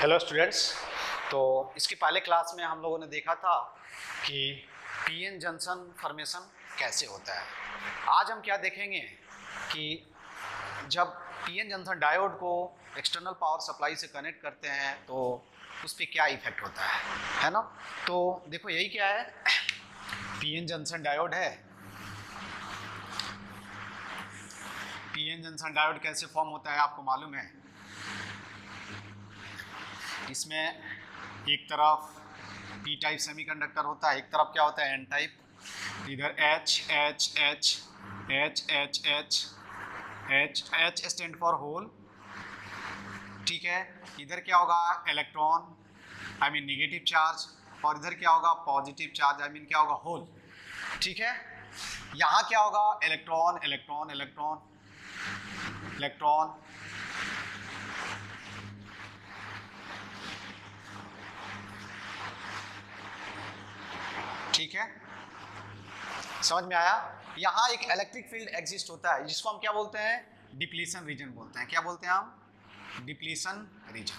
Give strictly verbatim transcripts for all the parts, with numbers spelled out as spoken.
Hello students. तो इसके पहले क्लास में हम लोगों ने देखा था कि पीएन जंक्शन फॉर्मेशन कैसे होता है। आज हम क्या देखेंगे कि जब पीएन जंक्शन डायोड को एक्सटर्नल पावर सप्लाई से कनेक्ट करते हैं तो उस पर क्या इफेक्ट होता है है ना। तो देखो यही क्या है, पीएन जंक्शन डायोड है। पीएन जंक्शन डायोड कैसे फॉर्म होता है आपको मालूम है। इसमें एक तरफ पी टाइप सेमीकंडक्टर होता है, एक तरफ क्या होता है एन टाइप। इधर H H H H H H H H stand for hole, ठीक है। इधर क्या होगा electron I mean negative charge, और इधर क्या होगा पॉजिटिव चार्ज आई मीन क्या होगा होल, ठीक है। यहाँ क्या होगा इलेक्ट्रॉन इलेक्ट्रॉन इलेक्ट्रॉन इलेक्ट्रॉन ठीक है, समझ में आया। यहाँ एक इलेक्ट्रिक फील्ड एग्जिस्ट होता है जिसको हम क्या बोलते हैं डिप्लीशन रीजन बोलते हैं। क्या बोलते हैं हम डिप्लीशन रीजन,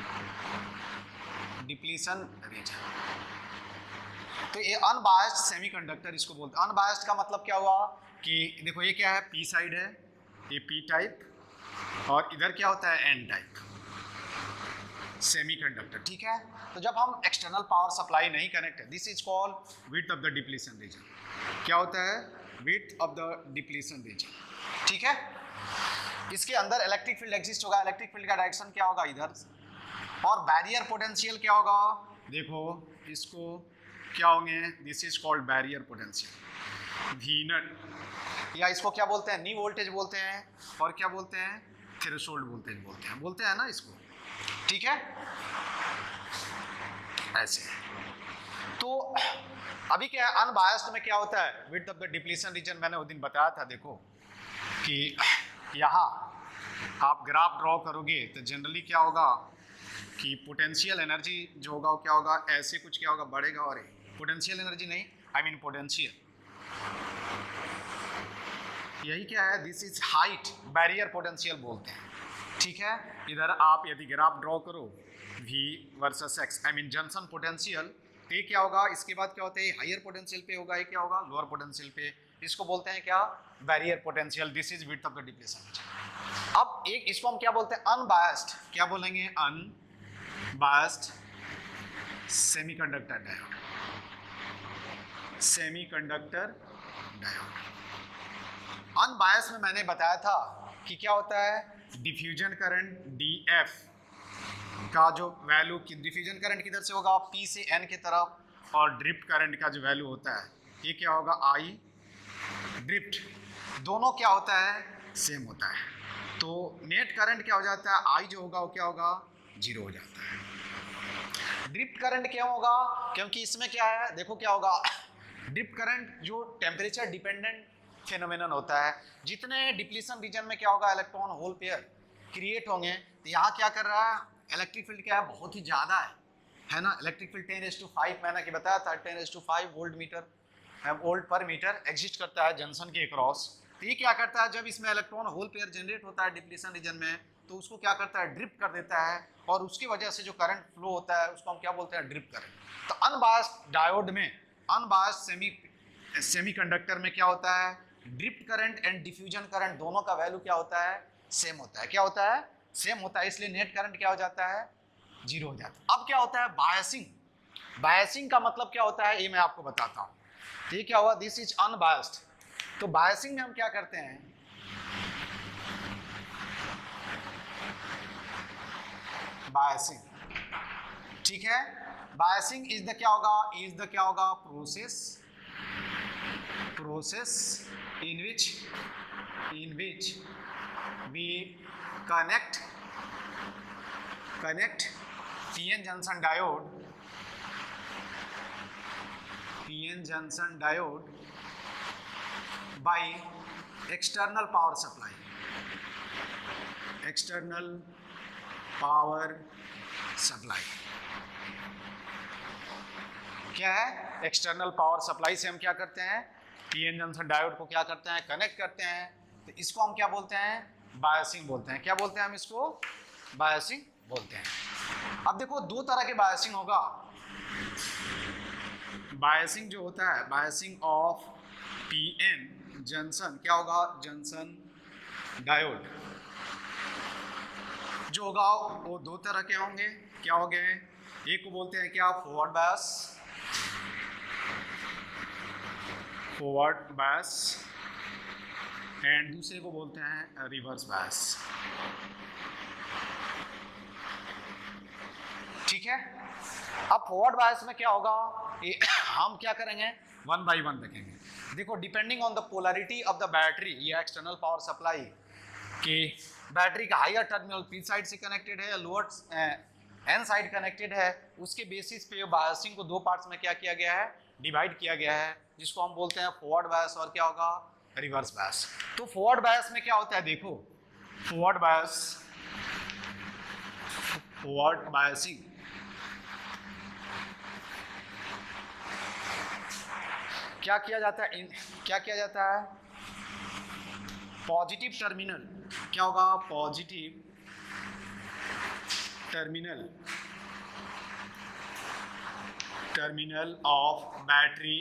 डिप्लीशन रीजन। तो ये अनबायस्ड सेमीकंडक्टर इसको बोलते हैं। अनबायस्ड का मतलब क्या हुआ कि देखो ये क्या है पी साइड है, ये पी टाइप, और इधर क्या होता है एन टाइप सेमीकंडक्टर, ठीक है। तो जब हम एक्सटर्नल पावर सप्लाई नहीं कनेक्ट है, this is called width of the depletion region. क्या होता है width of the depletion region, ठीक है। इसके अंदर इलेक्ट्रिक फील्ड एग्जिस्ट होगा। इलेक्ट्रिक फील्ड का डायरेक्शन क्या होगा इधर, और बैरियर पोटेंशियल क्या होगा देखो इसको क्या होंगे, this is called barrier potential V naught, या इसको क्या बोलते हैं नी वोल्टेज बोलते हैं, और क्या बोलते हैं थ्रेशोल्ड वोल्टेज बोलते हैं, बोलते हैं ना इसको, ठीक है ऐसे। तो अभी क्या है अनबायस्ड में क्या होता है width of the depletion region, मैंने उस दिन बताया था देखो कि यहाँ आप ग्राफ ड्रॉ करोगे तो जनरली क्या होगा कि पोटेंशियल एनर्जी जो होगा वो क्या होगा ऐसे कुछ क्या होगा बढ़ेगा, और पोटेंशियल एनर्जी नहीं आई मीन पोटेंशियल, यही क्या है this is height barrier potential बोलते हैं, ठीक है। इधर आप यदि ग्राफ ड्रॉ करो V versus X I mean junction potential, तो ये क्या होगा इसके बाद क्या होता है हायर पोटेंशियल पे होगा, ये क्या होगा लोअर पोटेंशियल पे, इसको बोलते हैं क्या barrier potential. This is width of the depletion. अब एक इसको हम क्या बोलते हैं अनबायस्ड, क्या बोलेंगे unbiased semiconductor diode, semiconductor diode. Unbiased में मैंने बताया था कि क्या होता है डिफ्यूजन करंट डी एफ का जो वैल्यू की डिफ्यूजन करंट किधर से होगा P से N की तरफ, और ड्रिफ्ट करंट का जो वैल्यू होता है ये क्या होगा I ड्रिफ्ट, दोनों क्या होता है सेम होता है। तो नेट करंट क्या हो जाता है I जो होगा वो क्या होगा जीरो हो जाता है। ड्रिफ्ट करंट क्या होगा क्योंकि इसमें क्या है देखो क्या होगा ड्रिफ्ट करंट जो टेम्परेचर डिपेंडेंट फेनोमेनन होता है, जितने डिप्लीशन रीजन में क्या होगा इलेक्ट्रॉन होल पेयर क्रिएट होंगे, तो यहाँ क्या कर रहा है इलेक्ट्रिक फील्ड क्या है बहुत ही ज़्यादा है है ना। Electric field ten S to five मैंने कि बताया था ten S to five volt metre volt per metre exist करता है जंक्शन के अक्रॉस। तो ये क्या करता है जब इसमें इलेक्ट्रॉन होल पेयर जनरेट होता है डिप्लीशन रीजन में, तो उसको क्या करता है ड्रिप कर देता है, और उसकी वजह से जो करंट फ्लो होता है उसको हम क्या बोलते हैं ड्रिप करंट। तो अनबायस्ड डायोड में अनबायस्ड सेमी सेमीकंडक्टर में क्या होता है drift current and diffusion current दोनों का वैल्यू क्या होता है सेम होता है। क्या होता है सेम होता है, इसलिए नेट करंट क्या हो जाता है जीरो हो जाता है। अब क्या होता है बायसिंग, बायसिंग का मतलब क्या होता है ये मैं आपको बताता हूँ। तो ये क्या हुआ दिस इज अनबायस्ड। तो बायसिंग में हम क्या करते हैं बायसिंग, ठीक है। बायसिंग इज द क्या होगा इज द क्या होगा process process in which in which we connect connect P N junction diode P N junction diode by external power supply external power supply। क्या है एक्सटर्नल पावर सप्लाई से हम क्या करते हैं पीएन जंक्शन डायोड को क्या करते हैं कनेक्ट करते हैं। तो इसको हम क्या बोलते हैं बायसिंग बोलते हैं। क्या बोलते हैं हम इसको बायसिंग बोलते हैं। अब देखो दो तरह के बायसिंग होगा। बायसिंग जो होता है, बायसिंग ऑफ पीएन जंक्शन, क्या होगा, जंक्शन डायोड जो होगा वो दो तरह के होंगे। क्या हो गए, एक को बोलते हैं क्या, forward bias, forward bias, and दूसरे को बोलते हैं रिवर्स बायस। ठीक है, अब फॉरवर्ड बायस में क्या होगा, ये हम क्या करेंगे, वन बाय वन देखेंगे। देखो depending on the polarity of the battery, ये एक्सटर्नल पावर सप्लाई की बैटरी का हायर टर्मिनल पी साइड से कनेक्टेड है या लोअर एन साइड कनेक्टेड है, उसके बेसिस पे बायसिंग को दो पार्ट्स में क्या किया गया है, डिवाइड किया गया है, जिसको हम बोलते हैं फॉरवर्ड बायस और क्या होगा, रिवर्स बायस। तो फॉरवर्ड बायस में क्या होता है, देखो फॉरवर्ड बायस, फॉरवर्ड बायसिंग क्या किया जाता है, इन, क्या किया जाता है, पॉजिटिव टर्मिनल, क्या होगा, positive terminal, terminal of battery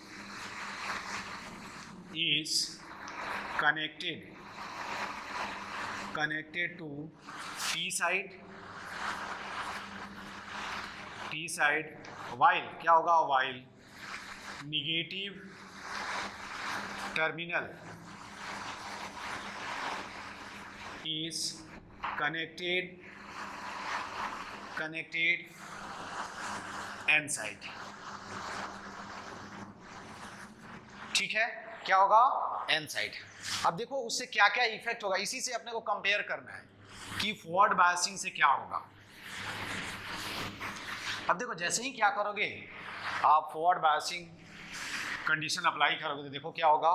is connected connected to P side, P side, while क्या होगा, while negative terminal is connected connected N side। ठीक है, क्या होगा, एन साइड। अब देखो उससे क्या क्या इफेक्ट होगा, इसी से अपने को कंपेयर करना है कि फॉरवर्ड बायसिंग से क्या होगा। अब देखो जैसे ही क्या करोगे आप, फॉरवर्ड बायसिंग कंडीशन अप्लाई करोगे तो देखो क्या होगा,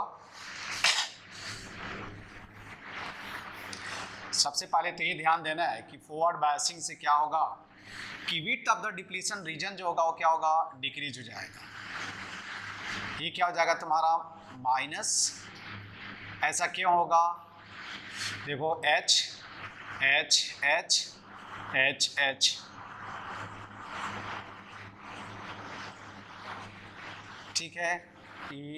सबसे पहले तो ये ध्यान देना है कि फॉरवर्ड बायसिंग से क्या होगा कि width of the depletion region जो होगा वो क्या होगा, डिक्रीज हो जाएगा। ये क्या हो जाएगा तुम्हारा माइनस, ऐसा क्यों होगा, देखो H H H H H, ठीक है, E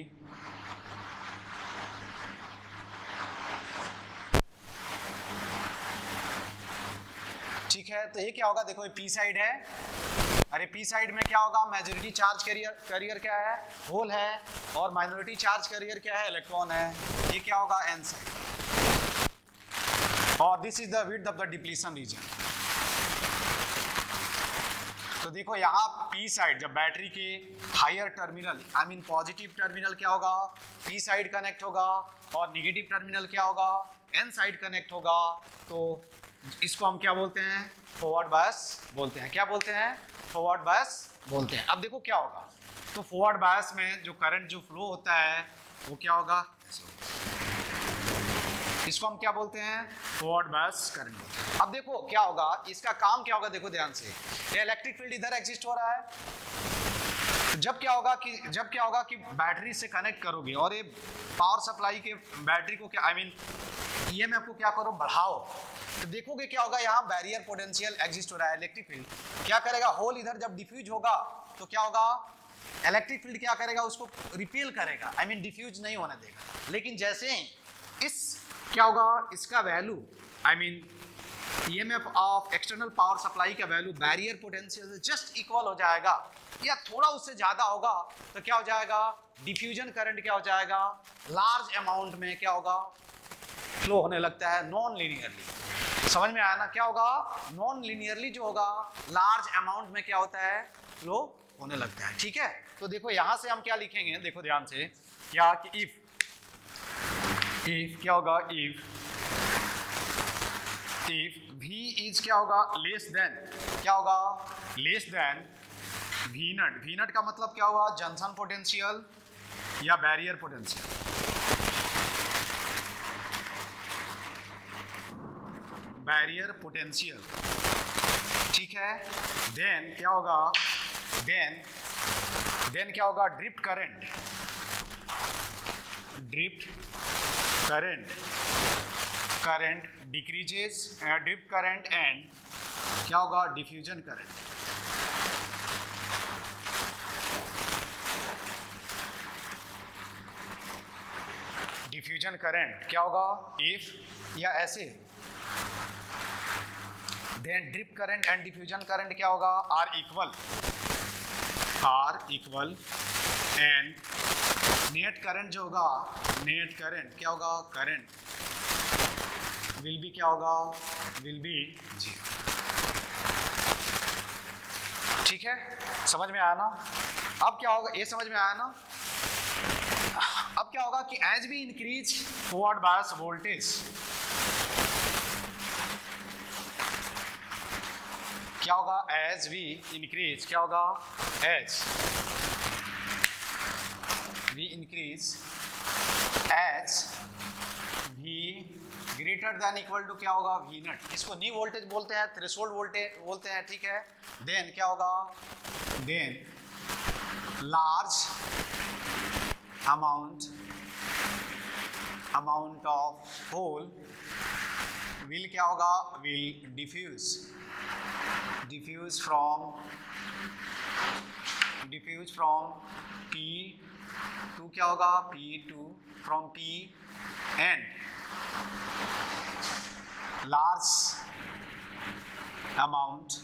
ठीक है, तो ये क्या होगा, देखो ये पी साइड है, अरे पी साइड में क्या होगा, मेजॉरिटी चार्ज कैरियर, कैरियर क्या है, होल है, और माइनॉरिटी चार्ज कैरियर क्या है, इलेक्ट्रॉन है। ये क्या होगा, एन साइड, और this is the width of the depletion region. तो देखो यहाँ पी साइड, जब बैटरी के higher terminal, I mean positive terminal क्या होगा, पी साइड कनेक्ट होगा, और निगेटिव टर्मिनल क्या होगा, एन साइड कनेक्ट होगा, तो इसको हम क्या बोलते हैं, फॉरवर्ड बायस बोलते हैं। क्या बोलते हैं, फॉरवर्ड बायस बोलते हैं। अब देखो क्या होगा, तो फॉरवर्ड बायस में जो करंट जो फ्लो होता है वो क्या होगा, इसको हम क्या बोलते हैं, फॉरवर्ड बायस करंट। अब देखो क्या होगा, इसका काम क्या होगा, देखो ध्यान से, ये इलेक्ट्रिक फील्ड इधर एग्जिस्ट हो रहा है, तो जब क्या होगा कि जब क्या होगा कि बैटरी से कनेक्ट करोगे और ये पावर सप्लाई के बैटरी को क्या, आई मीन ईएमएफ को क्या करो, बढ़ाओ, तो देखोगे क्या होगा, यहाँ बैरियर पोटेंशियल एग्जिस्ट हो रहा है, इलेक्ट्रिक फील्ड क्या करेगा, होल इधर जब डिफ्यूज होगा तो क्या होगा, इलेक्ट्रिक फील्ड क्या करेगा, उसको रिपेल करेगा, आई मीन डिफ्यूज नहीं होने देगा। लेकिन जैसे इस क्या होगा, इसका value, I mean EMF of external power supply का वैल्यू बैरियर पोटेंशियल से जस्ट इक्वल हो जाएगा या थोड़ा उससे ज्यादा होगा, तो क्या हो जाएगा, डिफ्यूजन करंट क्या हो जाएगा, लार्ज अमाउंट में क्या होगा, फ्लो होने लगता है, नॉन लीनियरली। समझ में आया ना, क्या होगा, नॉन लीनियरली जो होगा, लार्ज अमाउंट में क्या होता है, फ्लो होने लगता है। ठीक है, तो देखो यहां से हम क्या लिखेंगे, देखो ध्यान से, क्या कि इफ इफ क्या होगा, इफ इफ V इज क्या होगा, लेस देन, क्या होगा, less than V naught. V naught का मतलब क्या हुआ, जंक्शन पोटेंशियल या बैरियर पोटेंशियल, बैरियर पोटेंशियल। ठीक है, देन क्या होगा, देन देन क्या होगा, drift current, drift current current decreases, drift current and क्या होगा? Diffusion current. डिफ्यूजन करंट क्या होगा? इफ या ऐसे, then drift current and diffusion current क्या होगा? Are equal, are equal and net current जो होगा, नेट करंट क्या होगा? करंट विल बी क्या होगा? Will be zero. ठीक है, समझ में आया ना? अब क्या होगा? ये समझ में आया ना? अब क्या होगा कि as we increase forward bias voltage, क्या होगा? एज वी इंक्रीज क्या होगा? As we increase, as we greater than equal to क्या होगा? V naught. इसको न्यू वोल्टेज बोलते हैं, थ्रेशोल्ड वोल्टेज बोलते हैं। ठीक है, देन क्या होगा? Then large amount amount of hole will क्या होगा? will diffuse diffuse from diffuse from P to क्या होगा? P to from P and large amount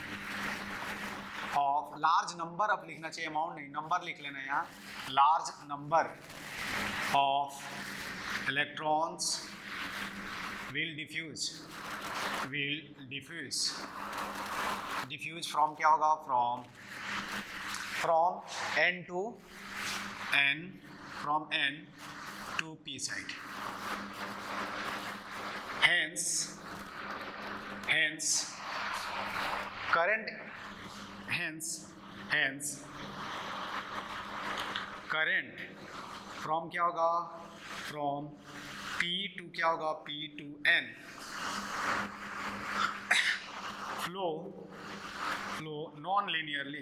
of large number of लिखना चाहिए, अमाउंट नहीं, नंबर लिख लेना यहाँ। large number of electrons will diffuse will diffuse diffuse from क्या होगा? from from N to N, from N to P side. hence hence current hence hence current from क्या होगा? from P to क्या होगा? P to N flow flow non linearly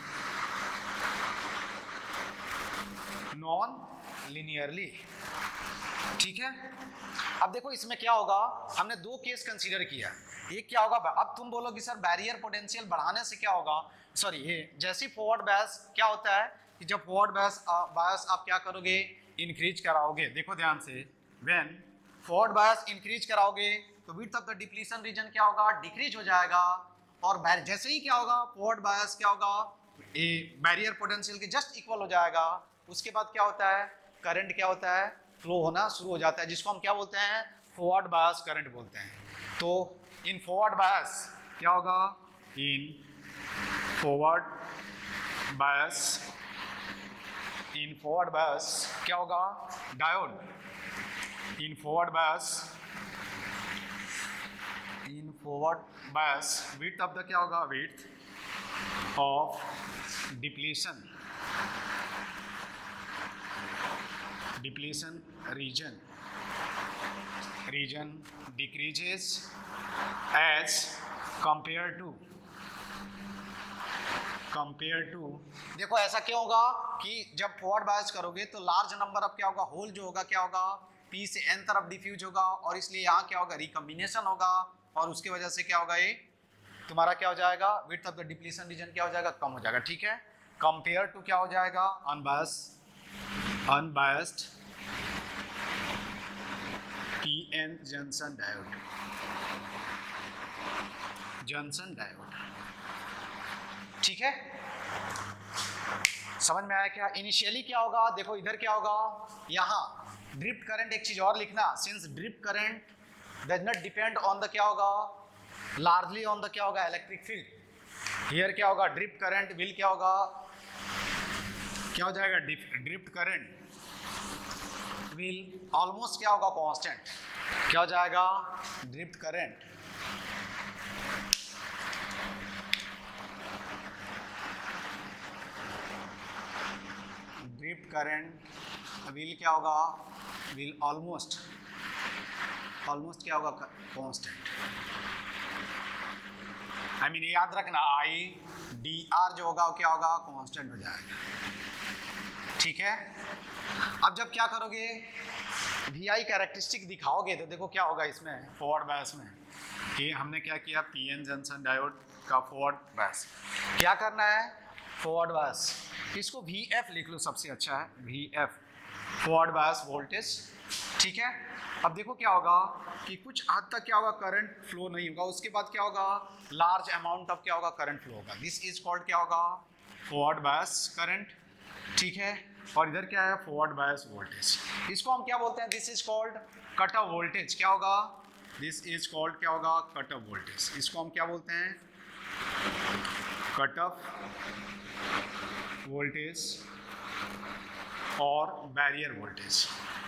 non linearly। ठीक है, अब देखो इसमें क्या होगा? हमने दो केस कंसीडर किया। एक क्या होगा? अब तुम बोलोगे सर बैरियर पोटेंशियल बढ़ाने से क्या होगा? सॉरी, ये जैसे फॉरवर्ड बायस क्या होता है कि जब फॉरवर्ड बायस बायस आप क्या करोगे? इंक्रीज कराओगे। देखो ध्यान से, व्हेन फॉरवर्ड बायस इंक्रीज कराओगे तो width of the depletion region क्या होगा? डिक्रीज हो जाएगा। और जैसे ही क्या होगा? फॉरवर्ड बायस क्या होगा? ये बैरियर पोटेंशियल के जस्ट इक्वल हो जाएगा। उसके बाद क्या होता है? करंट क्या होता है? फ्लो होना शुरू हो जाता है, जिसको हम क्या बोलते हैं? फॉरवर्ड बायस करंट बोलते हैं। तो इन फॉरवर्ड बायस क्या होगा? इन forward bias in forward bias क्या होगा? Diode in forward bias in forward bias width of the क्या होगा? Width of depletion depletion region region decreases as compared to compared to देखो ऐसा क्यों होगा कि जब फॉरवर्ड बायस करोगे तो लार्ज नंबर ऑफ क्या होगा? होल जो होगा क्या होगा? P से N तरफ डिफ्यूज होगा और इसलिए यहाँ क्या होगा? रिकम्बिनेशन होगा और उसकी वजह से क्या होगा? ये तुम्हारा क्या हो जाएगा? Width of the depletion region क्या हो जाएगा? कम हो जाएगा। ठीक है, कंपेयर टू क्या हो जाएगा? Unbiased unbiased P N junction diode junction diode. ठीक है, समझ में आया क्या? इनिशियली क्या होगा? देखो इधर क्या होगा? यहाँ ड्रिफ्ट करंट, एक चीज और लिखना, since drift current does not depend on the क्या होगा? लार्जली ऑन द क्या होगा? Electric field. हियर क्या होगा? ड्रिफ्ट करंट विल क्या होगा? क्या हो जाएगा? ड्रिफ्ट करंट विल ऑलमोस्ट क्या होगा? कांस्टेंट। क्या हो जाएगा? Drift current drift current will क्या होगा? विल ऑलमोस्ट ऑलमोस्ट क्या होगा? कांस्टेंट। आई मीन याद रखना, आई डी आर जो होगा वो क्या होगा? कांस्टेंट हो जाएगा। ठीक है, अब जब क्या करोगे? वी आई कैरेक्टरिस्टिक दिखाओगे तो देखो क्या होगा इसमें फॉरवर्ड बायस में ये हमने क्या किया, पी एन जंक्शन डायोड का फॉरवर्ड बायस। क्या करना है, फॉरवर्ड बायस, इसको वी एफ लिख लो, सबसे अच्छा है V F, forward bias voltage. ठीक है, अब देखो क्या होगा कि कुछ हद तक क्या होगा, करंट फ्लो नहीं होगा, उसके बाद क्या होगा, लार्ज अमाउंट ऑफ क्या होगा, करंट फ्लो होगा। दिस इज कॉल्ड क्या होगा, फॉरवर्ड बायस करंट। ठीक है, और इधर क्या है, फॉरवर्ड बायस वोल्टेज। इसको हम क्या बोलते हैं, this is called cut off voltage. क्या होगा, दिस इज कॉल्ड क्या होगा, कट ऑफ वोल्टेज। इसको हम क्या बोलते हैं, कट ऑफ वोल्टेज और बैरियर वोल्टेज,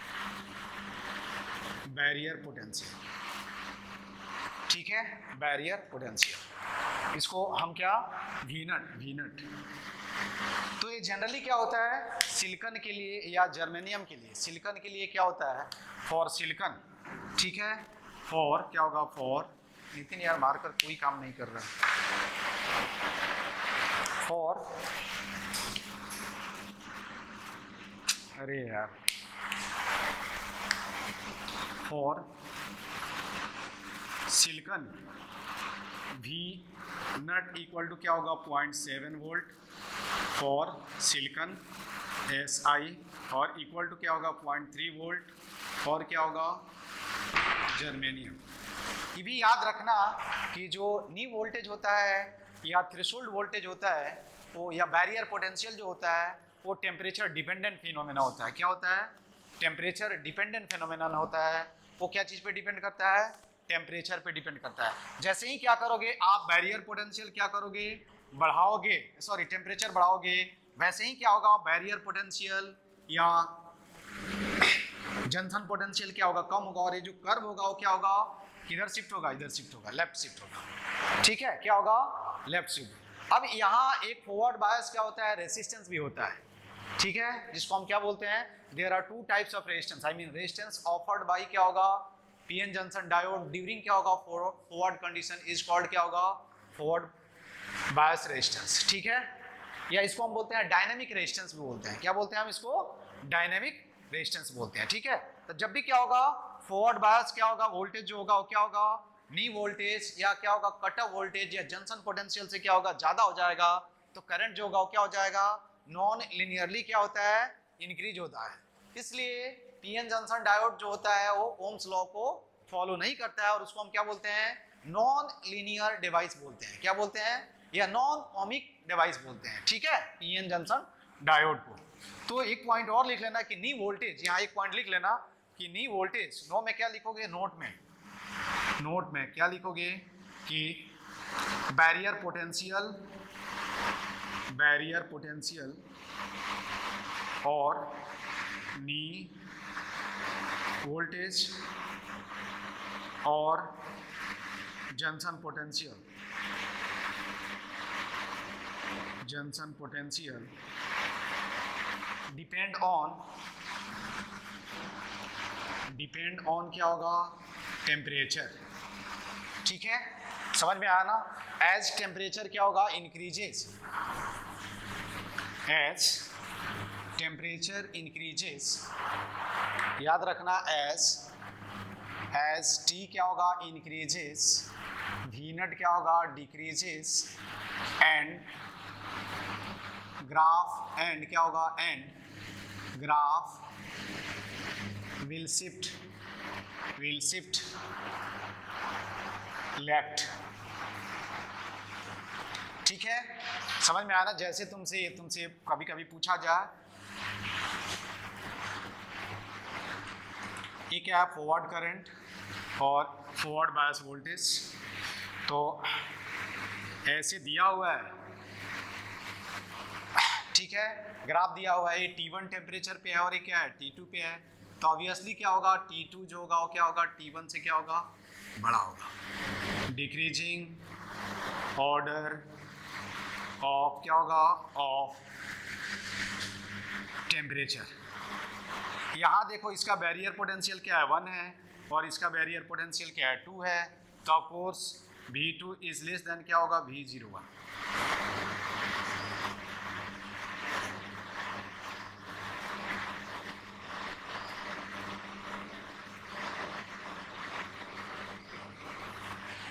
बैरियर पोटेंशियल। ठीक है, बैरियर पोटेंशियल, इसको हम क्या, वी नट, वी नट। तो ये जनरली क्या होता है, सिलिकॉन के लिए या जर्मेनियम के लिए, सिलिकॉन के लिए क्या होता है, फॉर सिलिकॉन। ठीक है, फॉर क्या होगा, फॉर, नितिन यार मार्कर कोई काम नहीं कर रहा, फॉर, अरे यार, for silicon V naught equal to क्या होगा, point seven volt for silicon S I, और इक्वल टू क्या होगा, पॉइंट थ्री वोल्ट और क्या होगा, जर्मेनियम। ये भी याद रखना कि जो नी वोल्टेज होता है या थ्रेशोल्ड वोल्टेज होता है वो, या बैरियर पोटेंशियल जो होता है वो टेम्परेचर डिपेंडेंट फिनोमेना होता है। क्या होता है, टेम्परेचर डिपेंडेंट फिनोमेना होता है। वो क्या चीज़ पे डिपेंड करता है, टेम्परेचर पे डिपेंड करता है। जैसे ही क्या करोगे आप, बैरियर पोटेंशियल क्या करोगे, बढ़ाओगे, सॉरी टेम्परेचर बढ़ाओगे, वैसे ही क्या होगा, बैरियर पोटेंशियल या जंक्शन पोटेंशियल क्या होगा, कम होगा, और ये जो कर्व होगा वो क्या होगा, किधर शिफ्ट होगा, इधर शिफ्ट होगा, लेफ्ट शिफ्ट होगा। ठीक है, क्या होगा, लेफ्ट शिफ्ट। अब यहाँ एक फॉरवर्ड बायस क्या होता है, रेसिस्टेंस भी होता है। ठीक है, जिसको हम क्या बोलते हैं, there are two types of resistance, I mean resistance offered by क्या होगा, पीएन जंक्शन डायोड ड्यूरिंग क्या होगा, फॉरवर्ड कंडीशन इज कॉल्ड क्या होगा, फॉरवर्ड बायस रेजिस्टेंस। ठीक है, या इसको हम बोलते हैं डायनेमिक रेजिस्टेंस भी बोलते हैं। क्या बोलते हैं हम इसको, डायनेमिक रेजिस्टेंस बोलते हैं। ठीक है, तो जब भी क्या होगा, फॉरवर्ड बायस क्या होगा, वोल्टेज जो होगा वो क्या होगा, नी वोल्टेज या क्या होगा, कट ऑफ वोल्टेज या जंक्शन पोटेंशियल से क्या होगा, ज्यादा हो जाएगा, तो करंट जो होगा वो क्या हो जाएगा, नॉन लिनियरली क्या होता है, इंक्रीज होता है। इसलिए पीएन जंक्शन डायोड जो होता है वो ओम्स लॉ को फॉलो नहीं करता है, और उसको हम क्या बोलते हैं, नॉन लीनियर डिवाइस बोलते हैं। क्या बोलते हैं, या नॉन ओमिक डिवाइस बोलते हैं। ठीक है, पीएन जंक्शन डायोड को। तो एक पॉइंट और लिख लेना कि नी वोल्टेज, यहाँ एक पॉइंट लिख लेना कि नी वोल्टेज, नो में क्या लिखोगे, नोट में, नोट में क्या लिखोगे कि बैरियर पोटेंशियल, बैरियर पोटेंशियल और नी वोल्टेज और junction potential, junction potential depend on, depend on क्या होगा, टेम्परेचर। ठीक है, समझ में आया ना, एज टेम्परेचर क्या होगा, इंक्रीजेस, एज टेम्परेचर इंक्रीजेस, याद रखना, एज एज टी क्या होगा, इंक्रीजेस, वी नट क्या होगा, डिक्रीजेस, एंड ग्राफ, एंड क्या होगा, and graph will shift, will shift left। ठीक है, समझ में आना। जैसे तुमसे तुमसे कभी कभी पूछा जाए ये क्या है, फॉरवर्ड करंट और फॉरवर्ड बायस वोल्टेज, तो ऐसे दिया हुआ है। ठीक है, ग्राफ दिया हुआ है, ये टी वन टेम्परेचर पे है और ये क्या है, टी टू पे है, तो ऑब्वियसली क्या होगा, टी टू जो होगा वो क्या होगा, टी वन से क्या होगा, बड़ा होगा। डिक्रीजिंग ऑर्डर ऑफ क्या होगा, ऑफ टेम्परेचर। यहाँ देखो इसका बैरियर पोटेंशियल क्या है, वन है, और इसका बैरियर पोटेंशियल क्या है, टू है, तो of course V two is less than क्या होगा, वी जीरो वन।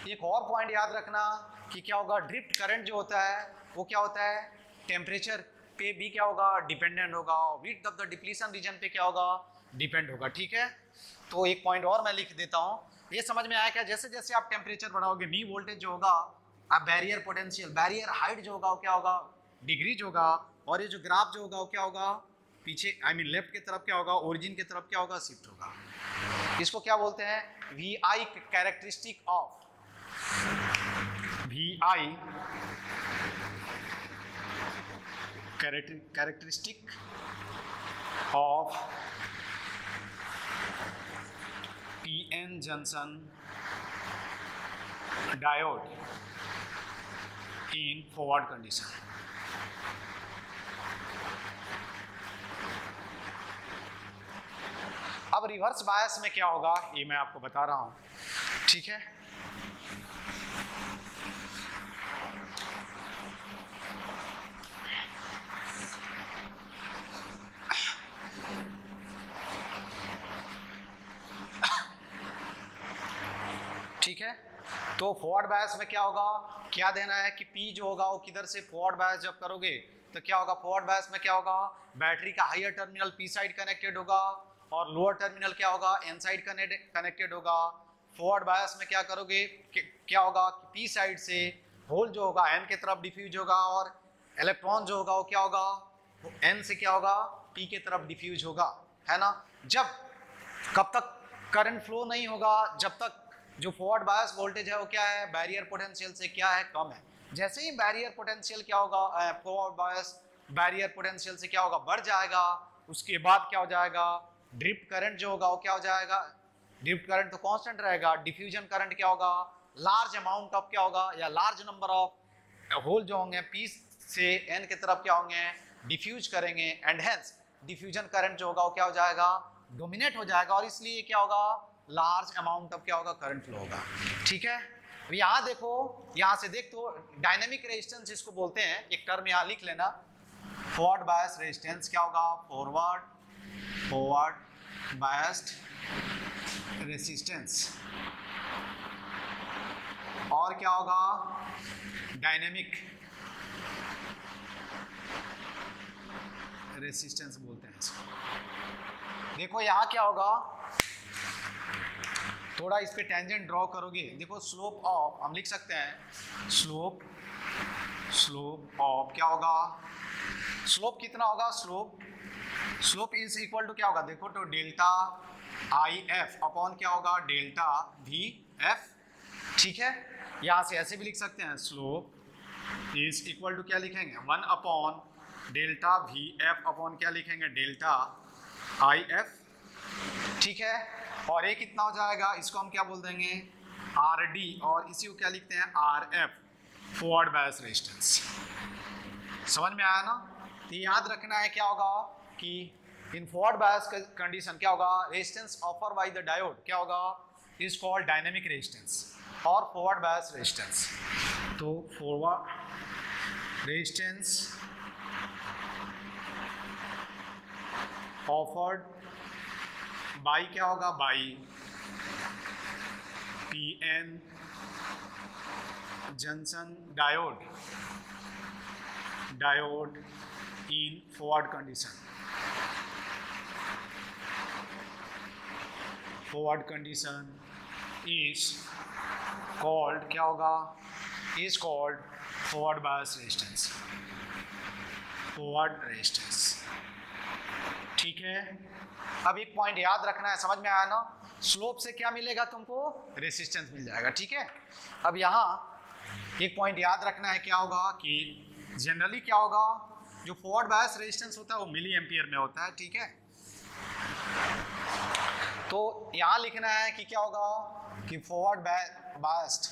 एक और पॉइंट याद रखना कि क्या होगा, ड्रिफ्ट करंट जो होता है वो क्या होता है, टेम्परेचर पे भी क्या होगा, डिपेंडेंट होगा, width of the depletion region पे क्या होगा, डिपेंड होगा। ठीक है, तो एक पॉइंट और मैं लिख देता हूँ, ये समझ में आया क्या, जैसे जैसे आप टेम्परेचर बढ़ाओगे नी वोल्टेज जो होगा, आप बैरियर पोटेंशियल, बैरियर हाइट जो होगा वो क्या होगा, डिग्रीज होगा, और ये जो ग्राफ जो होगा वो क्या होगा, पीछे आई मीन लेफ्ट की तरफ क्या होगा, ओरिजिन की तरफ क्या होगा, शिफ्ट होगा। इसको क्या बोलते हैं, V I characteristic of, V I characteristic of P N junction diode in forward condition. अब रिवर्स बायस में क्या होगा ये मैं आपको बता रहा हूं, ठीक है। ठीक है, तो फॉरवर्ड बायस में क्या होगा, क्या देना है कि P जो होगा वो किधर से, फॉरवर्ड बायस जब करोगे तो क्या होगा, फॉरवर्ड बायस में क्या होगा, बैटरी का higher terminal P side connected होगा और लोअर टर्मिनल क्या होगा, N साइड कनेक्टेड होगा। फॉरवर्ड बायस में क्या करोगे, क्या होगा, P साइड से होल जो होगा N की तरफ डिफ्यूज होगा और इलेक्ट्रॉन जो होगा वो क्या होगा, N से क्या होगा, P की तरफ डिफ्यूज होगा, है ना। जब कब तक करंट फ्लो नहीं होगा, जब तक जो फॉरवर्ड बायस वोल्टेज है वो क्या है, बैरियर पोटेंशियल से क्या है, कम है। जैसे ही बैरियर पोटेंशियल क्या होगा, फॉरवर्ड बायस बैरियर पोटेंशियल से क्या होगा, बढ़ जाएगा, उसके बाद क्या हो जाएगा, ड्रिफ्ट करंट जो होगा वो क्या हो जाएगा, ड्रिफ्ट करंट तो कांस्टेंट रहेगा, डिफ्यूजन करंट क्या होगा, लार्ज अमाउंट ऑफ क्या होगा, या लार्ज नंबर ऑफ होल जो होंगे P से N की तरफ क्या होंगे, डिफ्यूज करेंगे, एंड हेंस डिफ्यूजन करंट जो होगा वो क्या हो जाएगा, डोमिनेट हो जाएगा, और इसलिए क्या होगा, लार्ज अमाउंट ऑफ क्या होगा, करंट फ्लो होगा। ठीक है, यहाँ देखो, यहाँ से देख तो डायनेमिक रेजिस्टेंस जिसको बोलते हैं, एक टर्म यहाँ लिख लेना, फॉरवर्ड बायस रेजिस्टेंस क्या होगा, फॉरवर्ड फॉरवर्ड बायस्ड रेजिस्टेंस, और क्या होगा, डायनेमिक रेजिस्टेंस बोलते हैं इसको। देखो यहाँ क्या होगा, थोड़ा इस पे टेंजेंट ड्रॉ करोगे, देखो स्लोप ऑफ हम लिख सकते हैं, स्लोप स्लोप ऑफ क्या होगा, स्लोप कितना होगा, slope slope is equal to क्या होगा, देखो तो डेल्टा आई एफ अपॉन क्या होगा, डेल्टा वी एफ। ठीक है, यहाँ से ऐसे भी लिख सकते हैं, स्लोप इज इक्वल टू क्या लिखेंगे, one upon delta V F upon क्या लिखेंगे, डेल्टा आई एफ। ठीक है, और ये कितना हो जाएगा, इसको हम क्या बोल देंगे, आर डी, और इसी को क्या लिखते हैं, R F, forward bias resistance. समझ में आया ना। तो याद रखना है क्या होगा कि इन फॉरवर्ड बायस कंडीशन क्या होगा, resistance offer by the diode क्या होगा, इज कॉल्ड डायनेमिक रेजिस्टेंस और फॉरवर्ड बायस रेजिस्टेंस। तो फॉरवर्ड रेजिस्टेंस ऑफर्ड बाई क्या होगा, by P N junction diode diode in forward condition, forward condition is called क्या होगा, is called forward bias resistance, forward resistance. ठीक है, अब एक पॉइंट याद रखना है, समझ में आया ना, स्लोप से क्या मिलेगा तुमको, रेसिस्टेंस मिल जाएगा। ठीक है, अब यहाँ एक पॉइंट याद रखना है, क्या होगा कि जनरली क्या होगा, जो फॉरवर्ड बायस रेजिस्टेंस होता है वो मिली एम्पियर में होता है। ठीक है, तो यहाँ लिखना है कि क्या होगा कि forward biased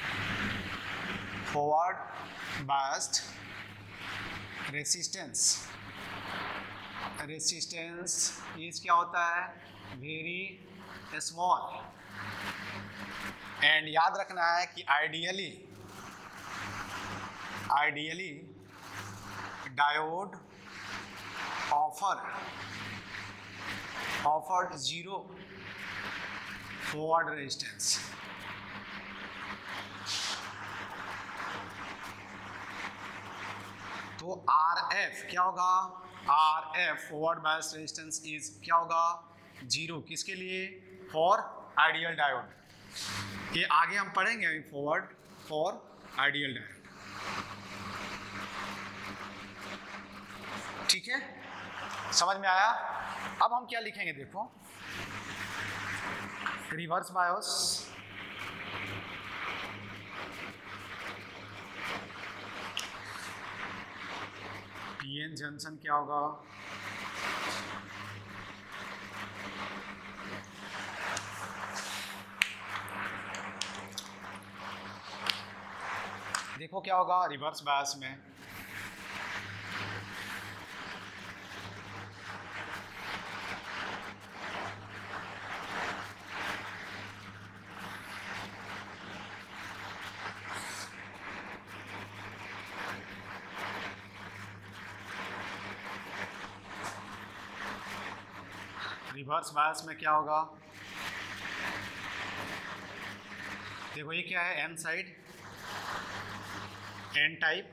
forward biased resistance resistance is क्या होता है, वेरी स्मॉल, एंड याद रखना है कि ideally ideally diode offer offered zero forward resistance देखो आर एफ क्या होगा, R F forward bias resistance is क्या होगा, जीरो। किसके लिए, फॉर आइडियल डायोड। ये आगे हम पढ़ेंगे अभी, फॉरवर्ड फॉर आइडियल डायोड। ठीक है, समझ में आया। अब हम क्या लिखेंगे, देखो रिवर्स बायोस, पीएन जंक्शन क्या होगा, देखो क्या होगा रिवर्स बायस में, रिवर्स बायस में क्या होगा, देखो ये क्या है, एन साइड, एन टाइप,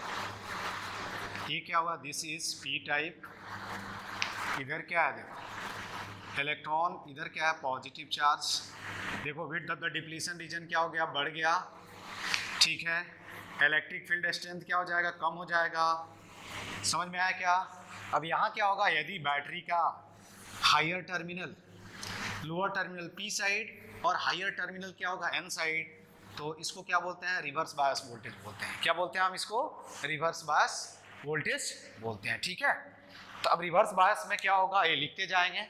ये क्या हुआ, दिस इज पी टाइप। इधर क्या है, देखो इलेक्ट्रॉन, इधर क्या है, पॉजिटिव चार्ज। देखो width of the depletion region क्या हो गया, बढ़ गया। ठीक है, इलेक्ट्रिक फील्ड स्ट्रेंथ क्या हो जाएगा, कम हो जाएगा। समझ में आया क्या। अब यहाँ क्या होगा, यदि बैटरी का higher terminal, lower terminal P side और हायर टर्मिनल क्या होगा, एन साइड, तो इसको क्या बोलते हैं, रिवर्स बायस वोल्टेज बोलते हैं। क्या बोलते हैं हम इसको, रिवर्स बायस वोल्टेज बोलते हैं। ठीक है, तो अब रिवर्स बायस में क्या होगा, ये लिखते जाएंगे।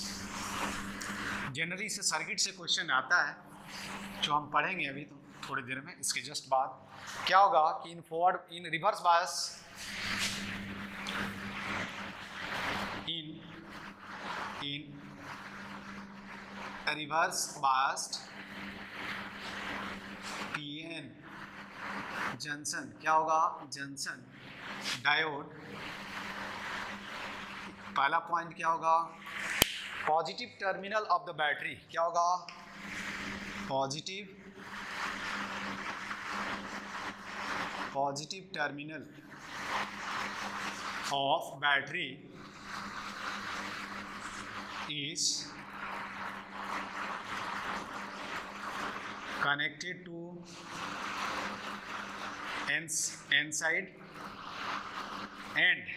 जनरली से सर्किट से क्वेश्चन आता है, जो हम पढ़ेंगे अभी तो थोड़ी देर में, इसके जस्ट बाद। क्या होगा कि in forward, in reverse bias, in in reverse biased PN junction क्या होगा, जंक्शन डायोड, पहला पॉइंट क्या होगा, positive terminal of the battery क्या होगा, positive positive terminal of battery is connected to n, n side and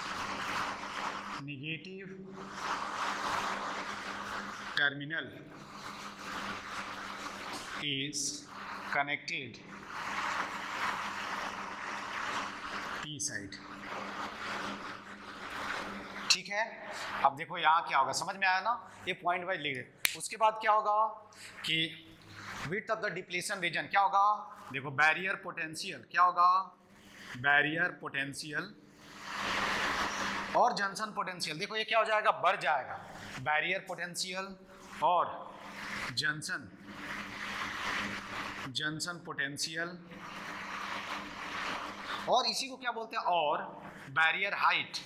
negative terminal is connected p side। ठीक है, अब देखो यहाँ क्या होगा, समझ में आया ना, ये पॉइंट वाइज लिख रहे। उसके बाद क्या होगा कि width of the depletion region क्या होगा, देखो बैरियर पोटेंशियल क्या होगा, बैरियर पोटेंशियल और जंक्शन पोटेंशियल, देखो ये क्या हो जाएगा, बढ़ जाएगा। बैरियर पोटेंशियल और जंक्शन जंक्शन पोटेंशियल, और इसी को क्या बोलते हैं, और बैरियर हाइट,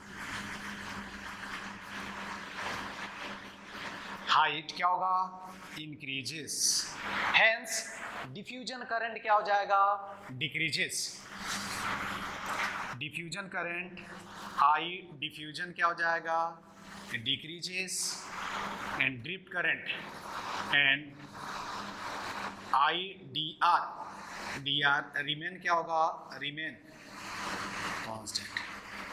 हाइट क्या होगा, इंक्रीजेस, हेंस डिफ्यूजन करंट क्या हो जाएगा, decreases. Diffusion current, high diffusion क्या हो जाएगा, decreases, and drift current and I D R D R remain क्या होगा, रिमेन कांस्टेंट।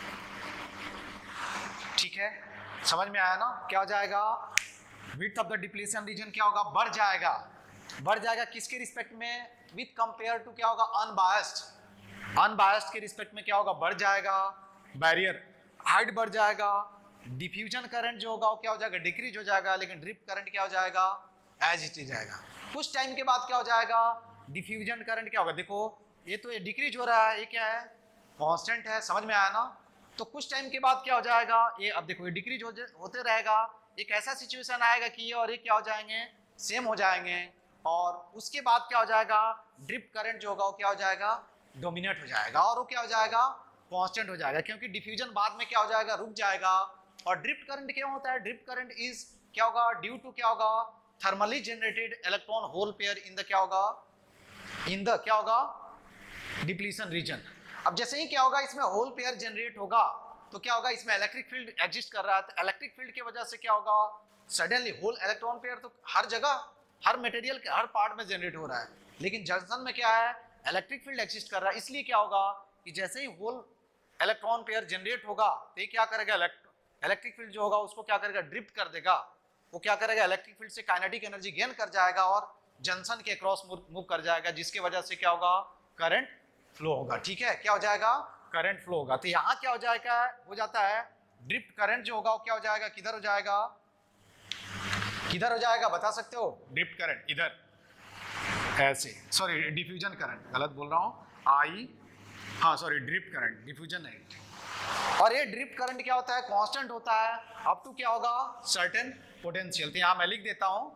ठीक है, समझ में आया ना, क्या हो जाएगा, width of the depletion region क्या होगा, बढ़ जाएगा। बढ़ जाएगा किसके रिस्पेक्ट में, विथ कंपेयर टू क्या होगा, अनबायस्ड। अनबायस्ड के रिस्पेक्ट में क्या होगा, बढ़ जाएगा। बैरियर हाइट बढ़ जाएगा। डिफ्यूजन करंट जो होगा वो क्या हो जाएगा, डिक्रीज हो जाएगा। लेकिन ड्रिफ्ट करंट क्या हो जाएगा, एज इट इज जाएगा। कुछ टाइम के बाद क्या हो जाएगा, डिफ्यूजन करंट क्या होगा, देखो ये तो ये डिक्रीज हो रहा है, ये क्या है, कांस्टेंट है। समझ में आया ना। तो कुछ टाइम के बाद क्या हो जाएगा, ये अब देखो ये डिक्रीज हो होते रहेगा। एक ऐसा सिचुएशन आएगा कि ये और ये क्या हो जाएंगे, सेम हो जाएंगे। और उसके बाद क्या हो जाएगा, ड्रिफ्ट करंट जो होगा वो क्या हो जाएगा, डोमिनेट हो जाएगा। और वो क्या हो जाएगा, कांस्टेंट हो जाएगा। क्योंकि डिफ्यूजन बाद में क्या हो जाएगा, रुक जाएगा। और ड्रिफ्ट करंट क्या होता है, ड्रिफ्ट करंट इज क्या होगा, ड्यू टू क्या होगा, thermally generated electron hole pair in the क्या होगा, इन द क्या होगा, डिप्लीशन रीजन। अब जैसे ही क्या होगा, इसमें होल पेयर जनरेट होगा तो क्या होगा, इसमें इलेक्ट्रिक फील्ड एग्जिस्ट कर रहा है, तो इलेक्ट्रिक फील्ड की वजह से क्या होगा, सडनली होल इलेक्ट्रॉन पेयर तो हर जगह हर मटेरियल के हर पार्ट में जनरेट हो रहा है, लेकिन जंक्शन में क्या है, इलेक्ट्रिक फील्ड एग्जिस्ट कर रहा है, इसलिए क्या होगा कि जैसे ही होल इलेक्ट्रॉन पेयर जनरेट होगा तो ये क्या करेगा, इलेक्ट्रिक फील्ड जो होगा उसको क्या करेगा, ड्रिफ्ट कर देगा, वो क्या करेगा, इलेक्ट्रिक फील्ड से काइनेटिक एनर्जी गेन कर जाएगा और जंक्शन के क्रॉस मूव कर जाएगा, जिसकी वजह से क्या होगा, करंट फ्लो होगा। ठीक है, क्या हो जाएगा, करंट फ्लो होगा। तो यहाँ क्या हो जाएगा, हो जाता है ड्रिफ्ट करंट जो होगा वो क्या हो जाएगा, किधर हो जाएगा, किधर हो जाएगा बता सकते हो, ड्रिफ्ट करंट इधर ऐसे, सॉरी डिफ्यूजन करंट, गलत बोल रहा हूँ, आई हाँ सॉरी ड्रिफ्ट करंट, डिफ्यूजन नहीं। और ये ड्रिफ्ट करंट क्या होता है, कांस्टेंट होता है अप टू क्या होगा, सर्टेन पोटेंशियल। तो यहाँ मैं लिख देता हूँ,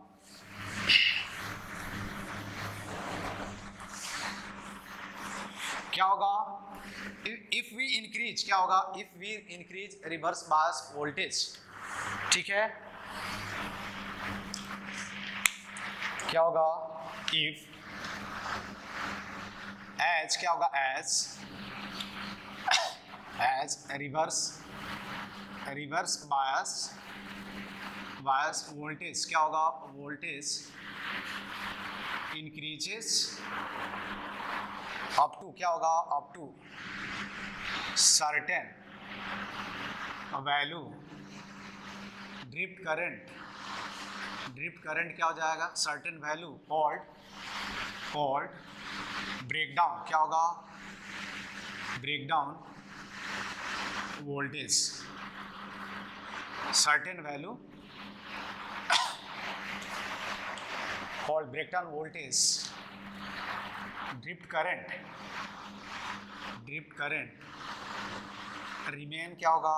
क्या होगा, इफ वी इंक्रीज, क्या होगा, if we increase reverse bias voltage, ठीक है, क्या होगा, इफ एज क्या होगा, as as reverse reverse bias bias voltage, क्या होगा, वोल्टेज इंक्रीजेस अप टू, क्या होगा, up to certain value, drift current, drift current क्या हो जाएगा, certain value called called breakdown, क्या होगा, breakdown voltage, certain value called breakdown voltage, drift current, drift current remain क्या होगा,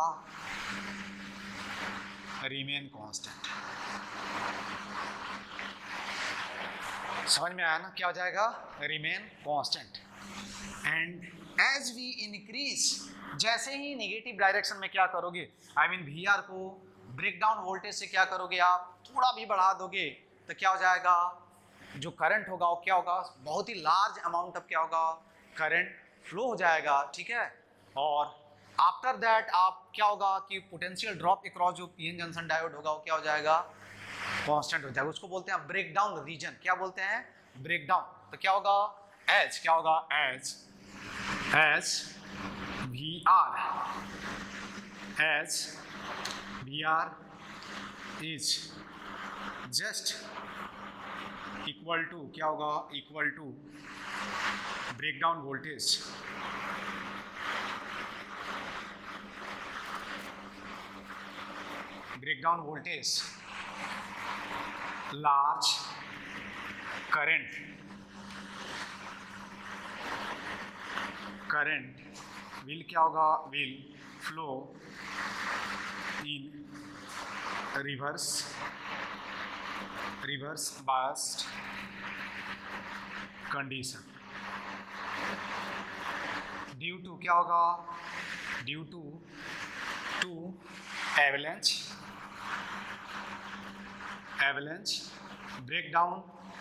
रिमेन कांस्टेंट। समझ में आया ना, क्या हो जाएगा, remain constant. And as we increase, जैसे ही नेगेटिव डायरेक्शन में क्या करोगे, आई मीन वी आर को ब्रेकडाउन वोल्टेज से क्या करोगे, आप थोड़ा भी बढ़ा दोगे तो क्या हो जाएगा, जो करंट होगा वो क्या होगा, बहुत ही लार्ज अमाउंट ऑफ क्या होगा, करंट फ्लो हो जाएगा। ठीक है, और आफ्टर दैट आप क्या होगा कि पोटेंशियल ड्रॉप अक्रॉस जो पीएन जंक्शन डायोड होगा वो क्या हो जाएगा, कांस्टेंट हो जाएगा, उसको बोलते हैं ब्रेकडाउन रीजन, क्या बोलते हैं, ब्रेकडाउन। तो क्या होगा, एच क्या होगा, H H V R, H V R is just equal to, क्या होगा, equal to breakdown voltage, breakdown voltage large current, current will क्या होगा, will flow in reverse reverse biased condition, due to क्या होगा, due to to avalanche avalanche breakdown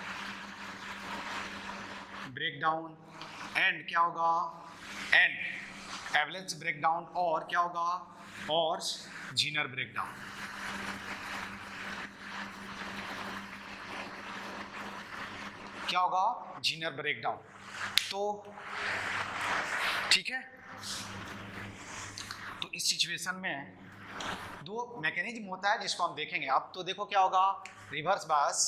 breakdown and क्या होगा, and avalanche breakdown, और क्या होगा, और जीनर ब्रेकडाउन। क्या होगा, जीनर ब्रेकडाउन। तो ठीक है, तो इस सिचुएशन में दो मैकेनिज्म होता है जिसको हम देखेंगे। अब तो देखो क्या होगा, रिवर्स बायस,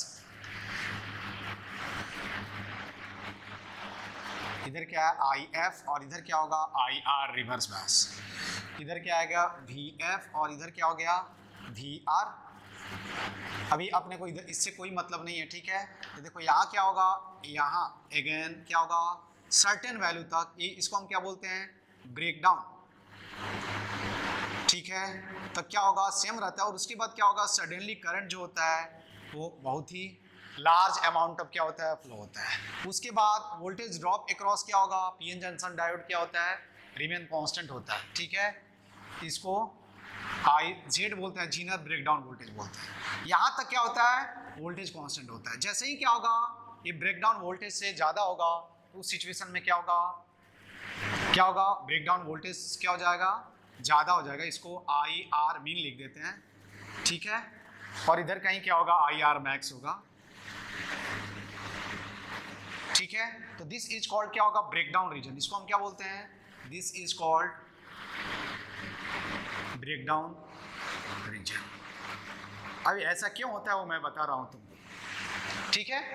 इधर क्या है आई एफ और इधर क्या होगा आई आर, रिवर्स बायस। इधर क्या आएगा वी एफ और इधर क्या हो गया वी आर। अभी अपने को इधर इससे कोई मतलब नहीं है, ठीक है। तो देखो यहाँ क्या होगा, यहाँ अगेन क्या होगा, सर्टेन वैल्यू तक, ये इसको हम क्या बोलते हैं, ब्रेकडाउन, ठीक है। तो क्या होगा, सेम रहता है। और उसके बाद क्या होगा, सडनली करंट जो होता है वो बहुत ही लार्ज अमाउंट ऑफ क्या होता है, फ्लो होता है। उसके बाद वोल्टेज ड्रॉप अक्रॉस क्या होगा, पीएन जंक्शन डायोड क्या होता है, रिमेन कांस्टेंट होता है, ठीक है। इसको आई जेड बोलते हैं, जीनर ब्रेकडाउन वोल्टेज बोलते हैं। यहाँ तक क्या होता है, वोल्टेज कांस्टेंट होता है। जैसे ही क्या होगा, ये ब्रेकडाउन वोल्टेज से ज़्यादा होगा, तो उस सिचुएशन में क्या होगा क्या होगा, ब्रेक डाउन वोल्टेज क्या हो जाएगा, ज़्यादा हो जाएगा, इसको आई आर मीन लिख देते हैं, ठीक है। और इधर कहीं क्या होगा, आई आर मैक्स होगा, ठीक है। तो दिस इज कॉल्ड क्या होगा, ब्रेक डाउन रीजन, इसको हम क्या बोलते हैं, this is called breakdown region. अभी ऐसा क्यों होता है वो मैं बता रहा हूं तुमको, ठीक है।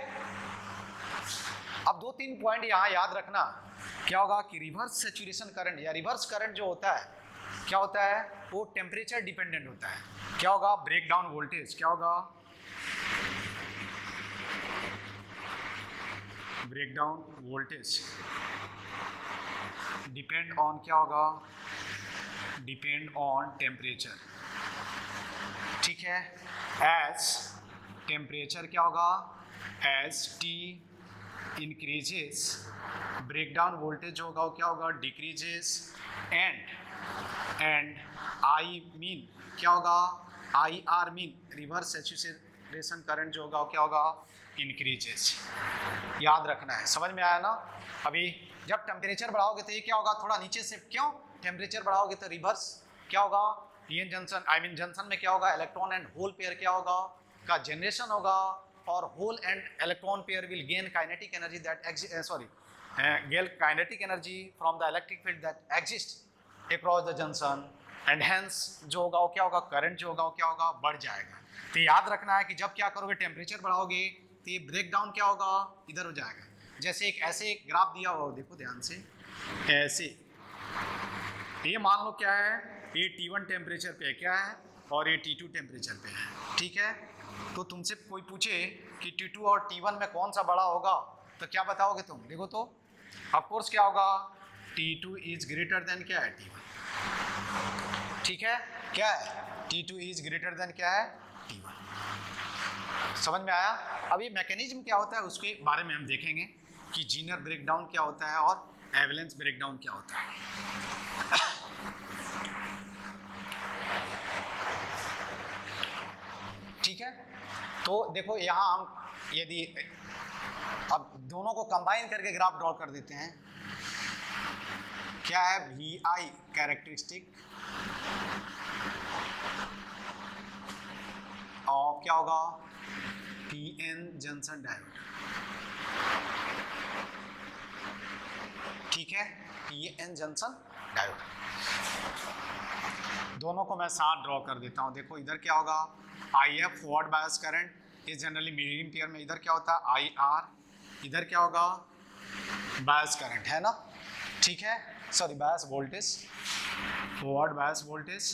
अब दो तीन पॉइंट यहाँ याद रखना, क्या होगा कि रिवर्स सैचुरेशन करंट या रिवर्स करंट जो होता है क्या होता है, वो टेम्परेचर डिपेंडेंट होता है। क्या होगा, ब्रेक डाउन वोल्टेज क्या होगा, breakdown voltage depend on क्या होगा, डिपेंड ऑन टेम्परेचर, ठीक है। एज टेम्परेचर क्या होगा, as T increases breakdown voltage होगा क्या होगा, decreases, and and I mean क्या होगा, I R mean reverse saturation current जो होगा क्या होगा, इंक्रीजेस। याद रखना है, समझ में आया ना। अभी जब टेम्परेचर बढ़ाओगे तो ये क्या होगा, थोड़ा नीचे से, क्यों, टेम्परेचर बढ़ाओगे तो रिवर्स क्या होगा, PN junction I mean junction में क्या होगा, इलेक्ट्रॉन एंड होल पेयर क्या होगा का जनरेशन होगा, और hole and electron pair will gain kinetic energy that sorry gain kinetic energy from the electric field that exist across the junction, and hence जो होगा वो क्या होगा, करंट जो होगा वो क्या होगा, बढ़ जाएगा। तो याद रखना है कि जब क्या करोगे, टेम्परेचर बढ़ाओगे तो ये ब्रेक डाउन क्या होगा, इधर हो जाएगा। जैसे एक ऐसे एक ग्राफ दिया हुआ, देखो ध्यान से, ऐसे ये मान लो क्या है, ये टी वन टेम्परेचर पे क्या है और ये टी टू टेम्परेचर पे है, ठीक है। तो तुमसे कोई पूछे कि टी टू और टी वन में कौन सा बड़ा होगा, तो क्या बताओगे तुम, देखो तो ऑफ कोर्स क्या होगा, T two is greater than क्या है, टी वन, ठीक है। क्या है, T two is greater than क्या है, टी वन। समझ में आया। अभी मैकेनिज्म क्या होता है उसके बारे में हम देखेंगे कि जीनर ब्रेकडाउन क्या होता है और एवलेंस ब्रेकडाउन क्या होता है। ठीक है, तो देखो यहाँ हम यदि अब दोनों को कंबाइन करके ग्राफ ड्रॉ कर देते हैं, क्या है, वी आई कैरेक्टरिस्टिक और क्या होगा, पी एन जंक्शन डायोड, ठीक है, पी एन जंक्शन डायोड। दोनों को मैं साथ ड्रॉ कर देता हूं। देखो इधर क्या होगा, I F forward bias current is generally milli ampere में, इधर क्या होता है आई आर, इधर क्या होगा बायस करंट है ना, ठीक है, sorry bias voltage, forward bias voltage,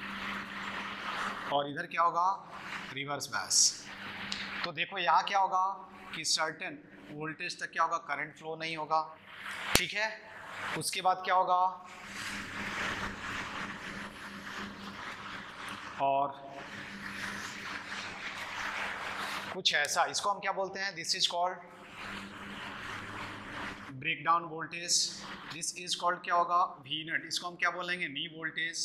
और इधर क्या होगा रिवर्स बायस। तो देखो यहाँ क्या होगा कि सर्टेन वोल्टेज तक क्या होगा, करंट फ्लो नहीं होगा, ठीक है। उसके बाद क्या होगा, और कुछ ऐसा, इसको हम क्या बोलते हैं, this is called breakdown voltage, this is called क्या होगा वी नट, इसको हम क्या बोलेंगे, नी वोल्टेज,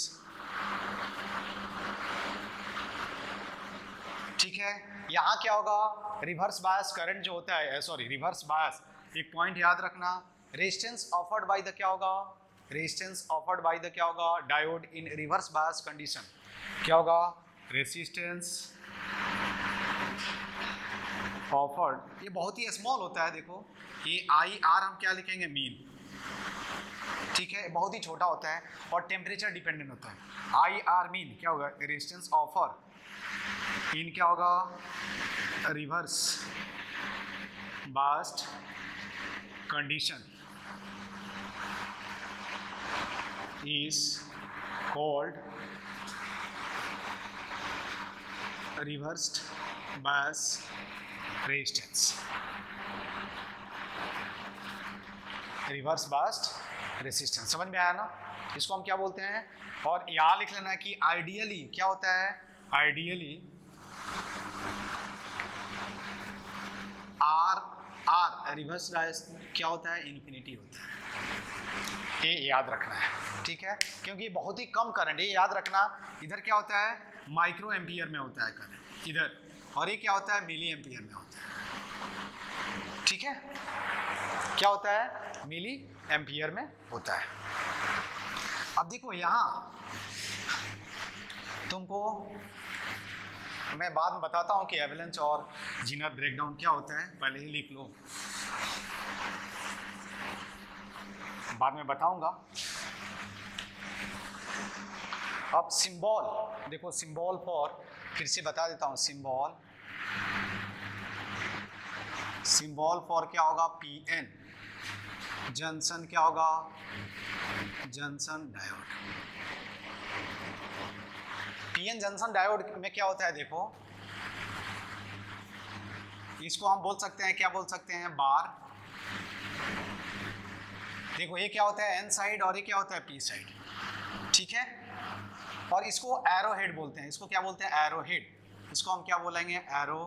ठीक है। यहाँ क्या होगा, रिवर्स बायस करंट जो होता है, सॉरी रिवर्स बायस, एक पॉइंट याद रखना, रेजिस्टेंस ऑफर्ड बाय द क्या होगा, रेजिस्टेंस ऑफर्ड बाय द क्या होगा diode in reverse bias condition, क्या होगा रेजिस्टेंस ऑफर्ड, ये बहुत ही स्मॉल होता है, देखो ये आई आर हम क्या लिखेंगे मीन, ठीक है, बहुत ही छोटा होता है और टेम्परेचर डिपेंडेंट होता है। आई आर मीन क्या होगा, रेजिस्टेंस ऑफर इन क्या होगा reverse biased condition is called reversed bias resistance, reverse biased resistance। समझ में आया ना, इसको हम क्या बोलते हैं। और यहाँ लिख लेना कि आइडियली क्या होता है, ideally R R reverse bias क्या होता है, इन्फिनिटी होता है, ये याद रखना है, ठीक है, क्योंकि बहुत ही कम करंट, ये याद रखना। इधर क्या होता है माइक्रो एम्पियर में होता है करंट इधर, और ये क्या होता है मिली एम्पियर में होता है, ठीक है, क्या होता है मिली एम्पियर में होता है। अब देखो यहाँ तुमको मैं बाद में बताता हूँ कि एवलेंस और जीनर ब्रेकडाउन क्या होता है, पहले ही लिख लो, बाद में बताऊंगा। अब सिंबल देखो, सिंबल फॉर, फिर से बता देता हूँ, सिंबल सिंबल फॉर क्या होगा, पी एन। जंक्शन क्या होगा, junction diode. PN junction diode में क्या होता है, देखो इसको हम बोल सकते हैं, क्या बोल सकते हैं, बार। देखो ये क्या होता है, एन साइड, और ये क्या होता है, पी साइड, ठीक है। और इसको एरो हेड बोलते हैं, इसको क्या बोलते हैं, एरो हेड। इसको हम क्या बोलेंगे, एरो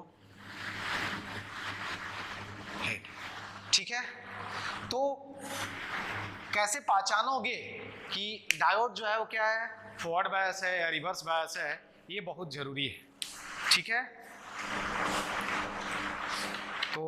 हेड, ठीक है। तो कैसे पहचानोगे कि डायोड जो है वो क्या है, फॉरवर्ड बायस है या रिवर्स बायस है, ये बहुत जरूरी है, ठीक है। तो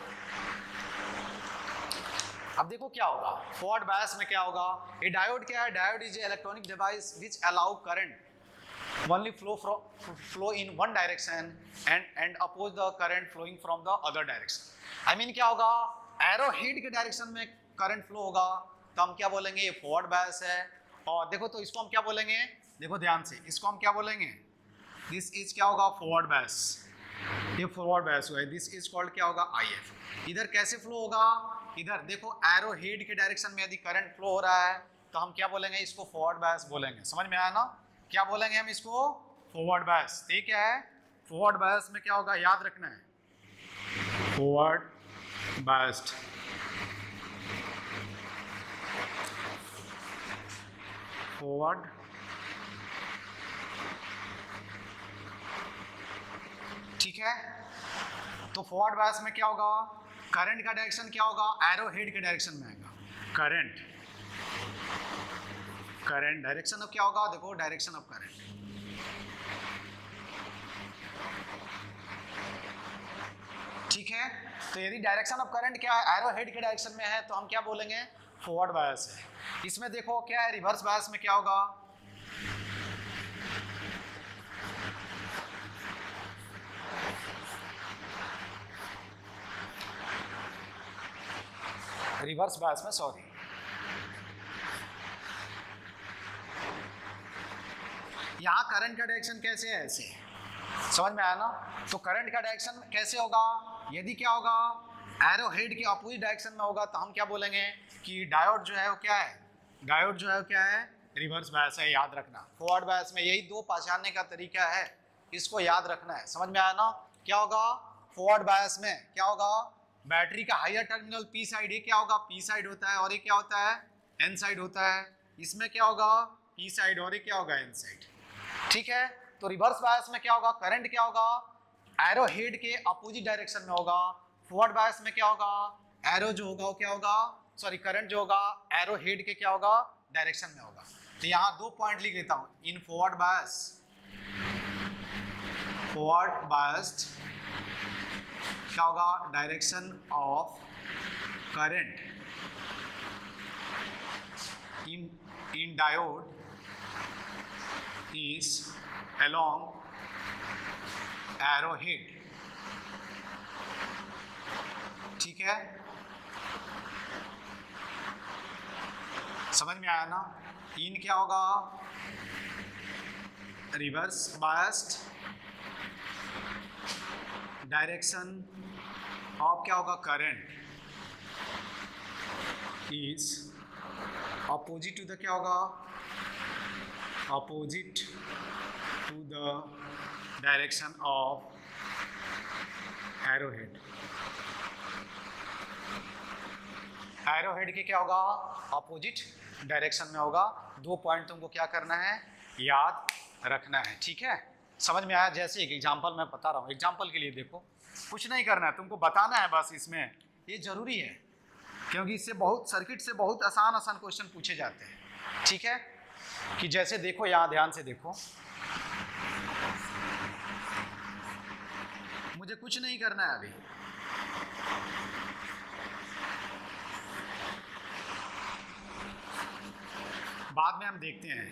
अब देखो क्या होगा, फॉरवर्ड बायस में क्या होगा, ये डायोड क्या है, diode is a electronic device which allow current only flow from flow in one direction and and oppose the current flowing from the other direction. I mean क्या होगा, एरो हेड के direction में current flow होगा तो हम क्या बोलेंगे, ये फॉरवर्ड बायस है। और देखो तो इसको हम क्या बोलेंगे, देखो ध्यान से, इसको हम क्या बोलेंगे, दिस इज क्या होगा, फॉरवर्ड बायस, ये फॉरवर्ड बायस हुआ है। दिस इज कॉल्ड क्या होगा, आई एफ। इधर कैसे फ्लो होगा, इधर देखो एरो हेड के डायरेक्शन में यदि करंट फ्लो हो रहा है तो हम क्या बोलेंगे, इसको फॉरवर्ड बायस बोलेंगे। समझ में आया ना, क्या बोलेंगे हम इसको, फॉरवर्ड बायस। ये क्या है, फॉरवर्ड बायस में क्या होगा, याद रखना है, फॉरवर्ड बायस्ड, फॉरवर्ड ठीक है। तो फॉरवर्ड बायस में क्या होगा, करंट का डायरेक्शन क्या होगा, एरो हेड के डायरेक्शन में आएगा। करंट करंट डायरेक्शन ऑफ क्या होगा, देखो डायरेक्शन ऑफ करंट, ठीक है। तो यदि डायरेक्शन ऑफ करंट क्या है, एरो हेड के डायरेक्शन में है तो हम क्या बोलेंगे, फॉरवर्ड बायस है। इसमें देखो क्या है, रिवर्स बायस में क्या होगा, रिवर्स बायस में, सॉरी, यहां करंट का डायरेक्शन कैसे है, ऐसे, समझ में आया ना। तो करंट का डायरेक्शन कैसे होगा, यदि क्या होगा, एरो हेड के अपोजिट डायरेक्शन में होगा तो हम क्या बोलेंगे कि डायोड जो है वो क्या है, डायोड जो है वो क्या है, रिवर्स बायस है, याद रखना। फॉरवर्ड बायस में यही दो पहचानने का तरीका है, इसको याद रखना है। समझ में आया ना, क्या होगा, फॉरवर्ड बायस में क्या होगा, बैटरी का हायर टर्मिनल पी साइड, ये क्या होगा, पी साइड होता है, और ये क्या होता है, एन साइड होता है। इसमें क्या होगा, पी साइड, और ये क्या होगा, एन साइड, ठीक है। तो रिवर्स बायस में क्या होगा, करंट क्या होगा, एरो हेड के अपोजिट डायरेक्शन में होगा। फॉरवर्ड बायस में क्या होगा, एरो जो होगा वो क्या होगा, सॉरी करंट जो होगा एरो हेड के क्या होगा, डायरेक्शन में होगा। तो यहाँ दो पॉइंट लिख लेता हूँ, in forward bias, forward biased क्या होगा, direction of current in in diode is along arrowhead, ठीक है, समझ में आया ना। इन क्या होगा, रिवर्स बायस्ड, डायरेक्शन ऑफ क्या होगा, current is opposite to the क्या होगा, opposite to the direction of arrowhead। arrowhead के क्या होगा, अपोजिट डायरेक्शन में होगा। दो पॉइंट तुमको क्या करना है, याद रखना है, ठीक है। समझ में आया, जैसे एक एग्जांपल मैं बता रहा हूँ, एग्जांपल के लिए देखो, कुछ नहीं करना है, तुमको बताना है बस, इसमें ये जरूरी है क्योंकि इससे बहुत सर्किट से बहुत आसान आसान क्वेश्चन पूछे जाते हैं, ठीक है। कि जैसे देखो, यहां ध्यान से देखो, मुझे कुछ नहीं करना है अभी, में हम देखते हैं,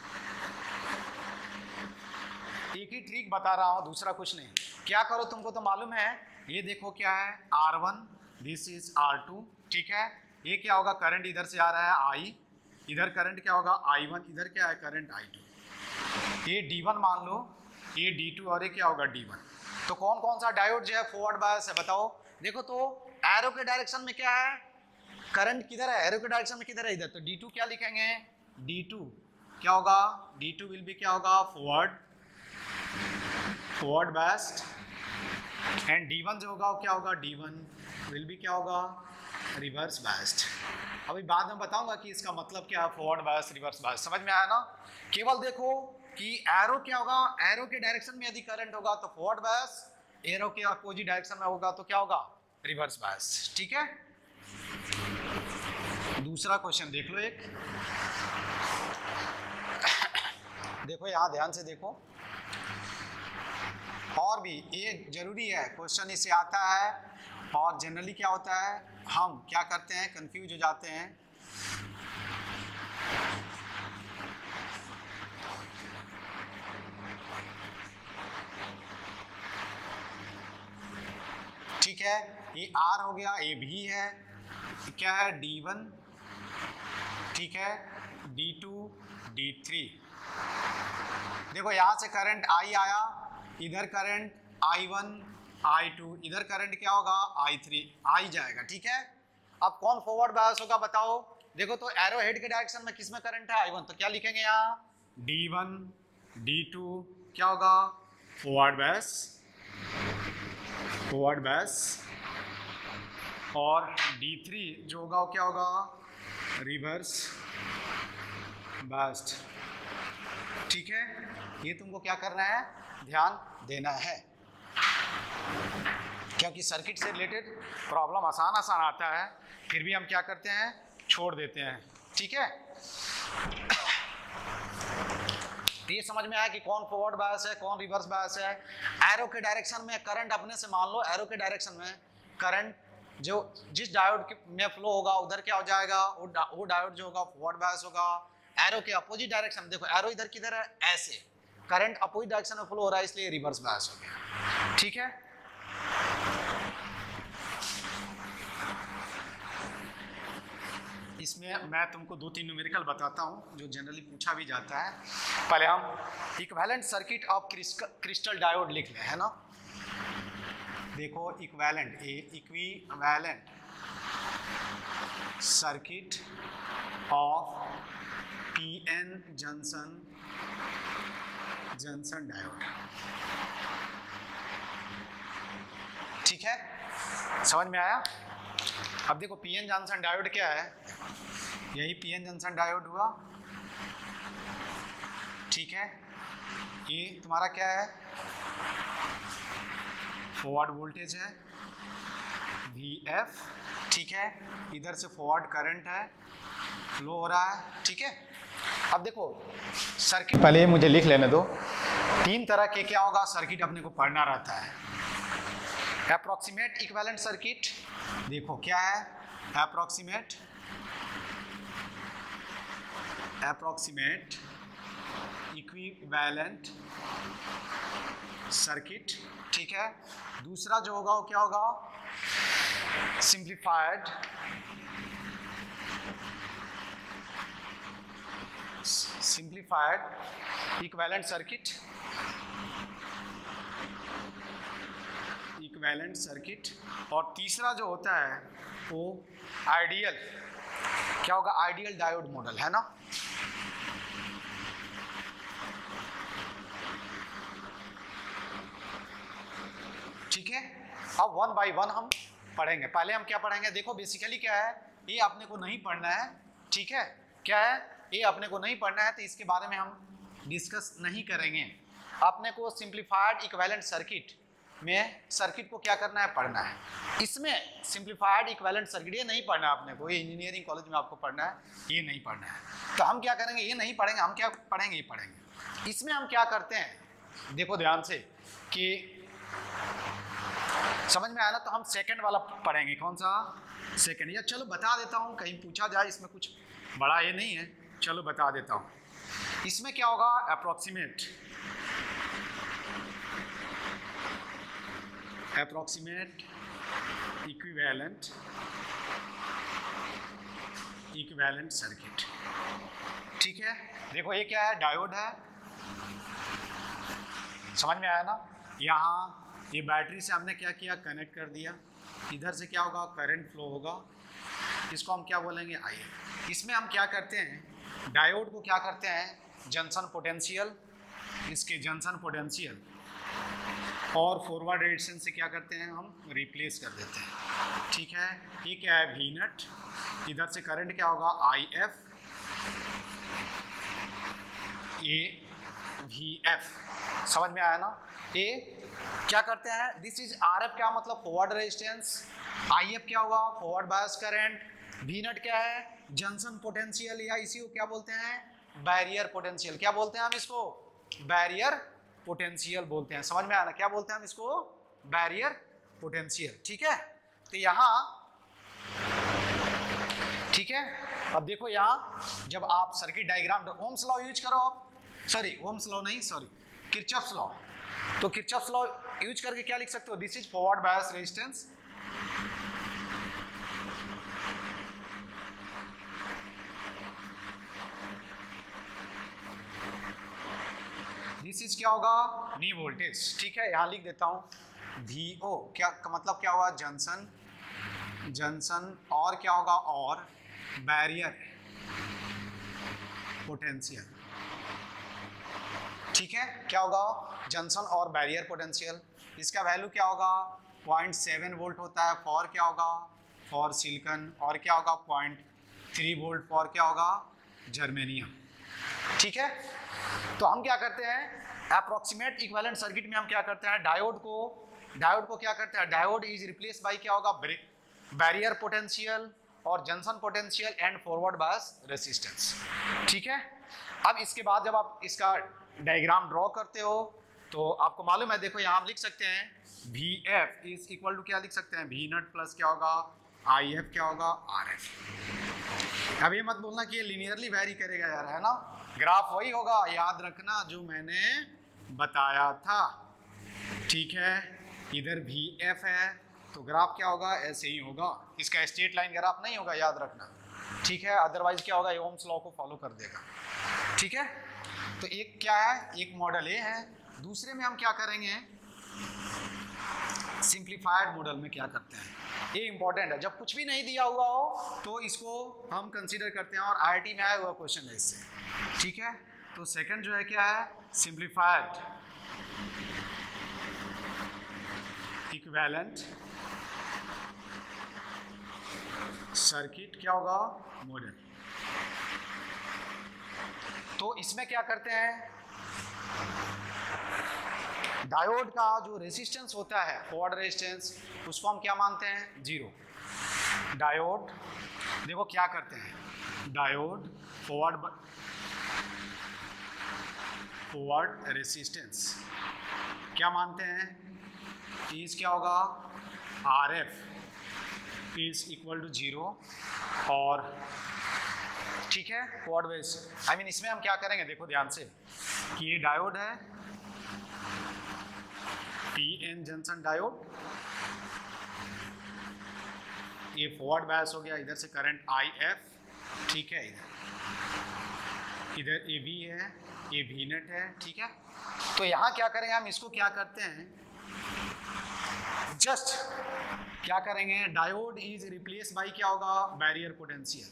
एक ही ट्रिक बता रहा हूँ, दूसरा कुछ नहीं। क्या करो, तुमको तो मालूम है, ये देखो क्या है R one, this is R two, ठीक है। ये क्या होगा, करंट इधर से आ रहा है आई, इधर करंट क्या होगा आई वन, इधर क्या है करंट आई टू। ये डी वन मान लो, ये डी टू और ये क्या होगा डी वन। तो कौन कौन सा डायोड जो है फॉरवर्ड बायस है बताओ। देखो तो एरो के डायरेक्शन में क्या है, करंट किधर है, एरो के डायरेक्शन में किधर है इधर, तो डी टू क्या लिखेंगे, डी टू क्या होगा, डी टू विल बी क्या होगा forward forward biased, and D one जो होगा वो क्या होगा, डी वन विल बी क्या होगा रिवर्स बायस्ड। अभी बाद में बताऊंगा कि इसका मतलब क्या है फॉरवर्ड बायस रिवर्स बायस, समझ में आया ना। केवल देखो कि एरो क्या होगा, एरो के डायरेक्शन में यदि करंट होगा तो फॉरवर्ड बायस, एरो के अपोजिट डायरेक्शन में होगा तो क्या होगा रिवर्स बायस, ठीक है। दूसरा क्वेश्चन देख लो एक, देखो यहां ध्यान से देखो, और भी एक जरूरी है क्वेश्चन इससे आता है, और जनरली क्या होता है हम क्या करते हैं कंफ्यूज हो जाते हैं। ठीक है, ये आर हो गया, ये भी है, क्या है डी वन, ठीक है, डी टू, डी थ्री। देखो यहां से करंट आई आया, इधर current I one, I two, इधर करंट क्या होगा आई थ्री, आई जाएगा, ठीक है। अब कौन फॉरवर्ड बायस होगा बताओ। देखो तो एरो हेड के डायरेक्शन में किसमें करंट है आई वन, तो क्या लिखेंगे यहाँ डी वन, डी टू क्या होगा फॉरवर्ड बायस, फॉरवर्ड बायस, और डी थ्री जो होगा वो क्या होगा रिवर्स बायस्ड, ठीक है। ये तुमको क्या करना है ध्यान देना है, क्योंकि सर्किट से रिलेटेड प्रॉब्लम आसान आसान आता है, फिर भी हम क्या करते हैं छोड़ देते हैं, ठीक है। ये समझ में आया कि कौन फॉरवर्ड बायस है कौन रिवर्स बायस है। एरो के डायरेक्शन में करंट अपने से मान लो, एरो के डायरेक्शन में करंट जो जिस डायोड में फ्लो होगा उधर क्या हो जाएगा, वो डा, वो डायोड जो होगा फॉरवर्ड बायस होगा। एरो के अपोजिट डायरेक्शन, देखो एरो इधर किधर है ऐसे, करंट अपोजिट डायरेक्शन में फ्लो हो रहा है इसलिए रिवर्स बायस हो गया, ठीक है। इसमें मैं तुमको दो तीन न्यूमेरिकल बताता हूं जो जनरली पूछा भी जाता है। पहले हम equivalent circuit of crystal diode लिख ले, है ना। देखो equivalent, a equivalent circuit of PN junction junction diode, ठीक है, समझ में आया। अब देखो पीएन जंक्शन डायोड क्या है, यही पीएन जंक्शन डायोड हुआ, ठीक है। ये तुम्हारा क्या है फॉरवर्ड वोल्टेज है वी एफ, ठीक है, इधर से फॉरवर्ड करंट है फ्लो हो रहा है, ठीक है। अब देखो सर्किट, पहले मुझे लिख लेने दो, तीन तरह के क्या होगा सर्किट अपने को पढ़ना रहता है। अप्रॉक्सीमेट इक्विवेलेंट सर्किट, देखो क्या है अप्रॉक्सीमेट अप्रॉक्सीमेट इक्विवेलेंट सर्किट, ठीक है। दूसरा जो होगा वो क्या होगा simplified simplified equivalent circuit equivalent circuit और तीसरा जो होता है वो आइडियल, क्या होगा आइडियल डायोड मॉडल, है ना। ठीक है, अब वन बाय वन हम पढ़ेंगे। पहले हम क्या पढ़ेंगे, देखो बेसिकली क्या है, ये अपने को नहीं पढ़ना है, ठीक है, क्या है ये अपने को नहीं पढ़ना है, तो इसके बारे में हम डिस्कस नहीं करेंगे। अपने को सिंप्लीफाइड इक्विवेलेंट सर्किट में सर्किट को क्या करना है पढ़ना है। इसमें सिंप्लीफाइड इक्विवेलेंट सर्किट ये नहीं पढ़ना है अपने को, ये इंजीनियरिंग कॉलेज में आपको पढ़ना है, ये नहीं पढ़ना है। तो हम क्या करेंगे, ये नहीं पढ़ेंगे, हम क्या पढ़ेंगे, ये पढ़ेंगे। इसमें हम क्या करते हैं, देखो ध्यान से कि समझ में आया ना, तो हम सेकंड वाला पढ़ेंगे। कौन सा सेकंड, या चलो बता देता हूँ कहीं पूछा जाए, इसमें कुछ बड़ा ये नहीं है, चलो बता देता हूँ। इसमें क्या होगा, approximate approximate equivalent equivalent circuit. ठीक है, देखो ये क्या है, डायोड है, समझ में आया ना। यहाँ ये बैटरी से हमने क्या किया, कनेक्ट कर दिया, इधर से क्या होगा, करंट फ्लो होगा, इसको हम क्या बोलेंगे, आई। इसमें हम क्या करते हैं, डायोड को क्या करते हैं, जंक्शन पोटेंशियल, इसके जंक्शन पोटेंशियल और फॉरवर्ड रेजिस्टेंस से क्या करते हैं, हम रिप्लेस कर देते हैं। ठीक है, ये क्या है, वी नट, इधर से करंट क्या होगा, I F, a V F, समझ में आया ना। ए क्या करते हैं, दिस इज आर एफ, क्या मतलब फॉरवर्ड रेजिस्टेंस, आई एफ क्या हुआ, forward bias current, V naught क्या है, जंक्शन पोटेंशियल, या इसी को क्या बोलते हैं, बैरियर पोटेंशियल। क्या बोलते हैं हम इसको, बैरियर पोटेंशियल बोलते हैं। समझ में आया ना, क्या बोलते हैं हम इसको, बैरियर पोटेंशियल। ठीक है, तो यहाँ ठीक है, अब देखो यहाँ जब आप circuit diagram, Ohm's law use करो आप, सॉरी ओम्स लॉ नहीं, सॉरी किरचॉफ्स लॉ, तो किरचॉफ्स लॉ यूज करके क्या लिख सकते हो, this is forward bias resistance, this is क्या होगा, नी वोल्टेज। ठीक है, यहां लिख देता हूं वी ओ, क्या मतलब क्या हुआ, जंक्शन जंक्शन और क्या होगा, और बैरियर पोटेंशियल। ठीक है, क्या होगा, जंक्शन और बैरियर पोटेंशियल, इसका वैल्यू क्या होगा, पॉइंट सेवन वोल्ट होता है फॉर क्या होगा, फॉर सिलिकॉन, और क्या होगा पॉइंट थ्री वोल्ट फॉर क्या होगा, जर्मेनियम। ठीक है, तो हम क्या करते हैं, अप्रोक्सीमेट इक्विवेलेंट सर्किट में हम क्या करते हैं, डायोड को डायोड को क्या करते हैं, डायोड इज रिप्लेस बाय क्या होगा, बैरियर पोटेंशियल और junction potential and forward bias resistance. ठीक है, अब इसके बाद जब आप इसका डायग्राम ड्रॉ करते हो तो आपको मालूम है, देखो यहाँ हम लिख सकते हैं V F is equal to क्या लिख सकते हैं, वी नट प्लस क्या होगा, आई एफ क्या होगा, आर एफ। अब ये मत बोलना कि ये लीनियरली वैरी करेगा यार, है ना, ग्राफ वही होगा, याद रखना जो मैंने बताया था। ठीक है, इधर वी एफ है तो ग्राफ क्या होगा, ऐसे ही होगा, इसका स्ट्रेट लाइन ग्राफ नहीं होगा, याद रखना। ठीक है, अदरवाइज क्या होगा, ओम्स लॉ को फॉलो कर देगा। ठीक है, तो एक क्या है, एक मॉडल ये है, दूसरे में हम क्या करेंगे, सिंप्लीफाइड मॉडल में क्या करते हैं, ये इंपॉर्टेंट है, जब कुछ भी नहीं दिया हुआ हो तो इसको हम कंसीडर करते हैं, और आईआईटी में आया हुआ क्वेश्चन है इससे। ठीक है, तो सेकंड जो है क्या है, सिंप्लीफाइड इक्विवेलेंट सर्किट क्या होगा, मॉडल। तो इसमें क्या करते हैं, डायोड का जो रेजिस्टेंस होता है, फॉरवर्ड रेजिस्टेंस, उसको हम क्या मानते हैं, जीरो। डायोड देखो क्या करते हैं, डायोड फॉरवर्ड फॉरवर्ड रेजिस्टेंस क्या मानते हैं, इज क्या होगा, R F is equal to zero, और ठीक है, फॉरवर्ड बेस, आई मीन इसमें हम क्या करेंगे, देखो ध्यान से कि ये डायोड है, पी एन जंक्शन डायोड, ये फॉरवर्ड बायस हो गया, इधर से करंट आई एफ, ठीक है, इधर इधर ए वी है, ये वी नेट है। ठीक है, तो यहाँ क्या करेंगे हम, इसको क्या करते हैं, जस्ट क्या करेंगे, डायोड इज रिप्लेस बाय क्या होगा, बैरियर पोटेंशियल,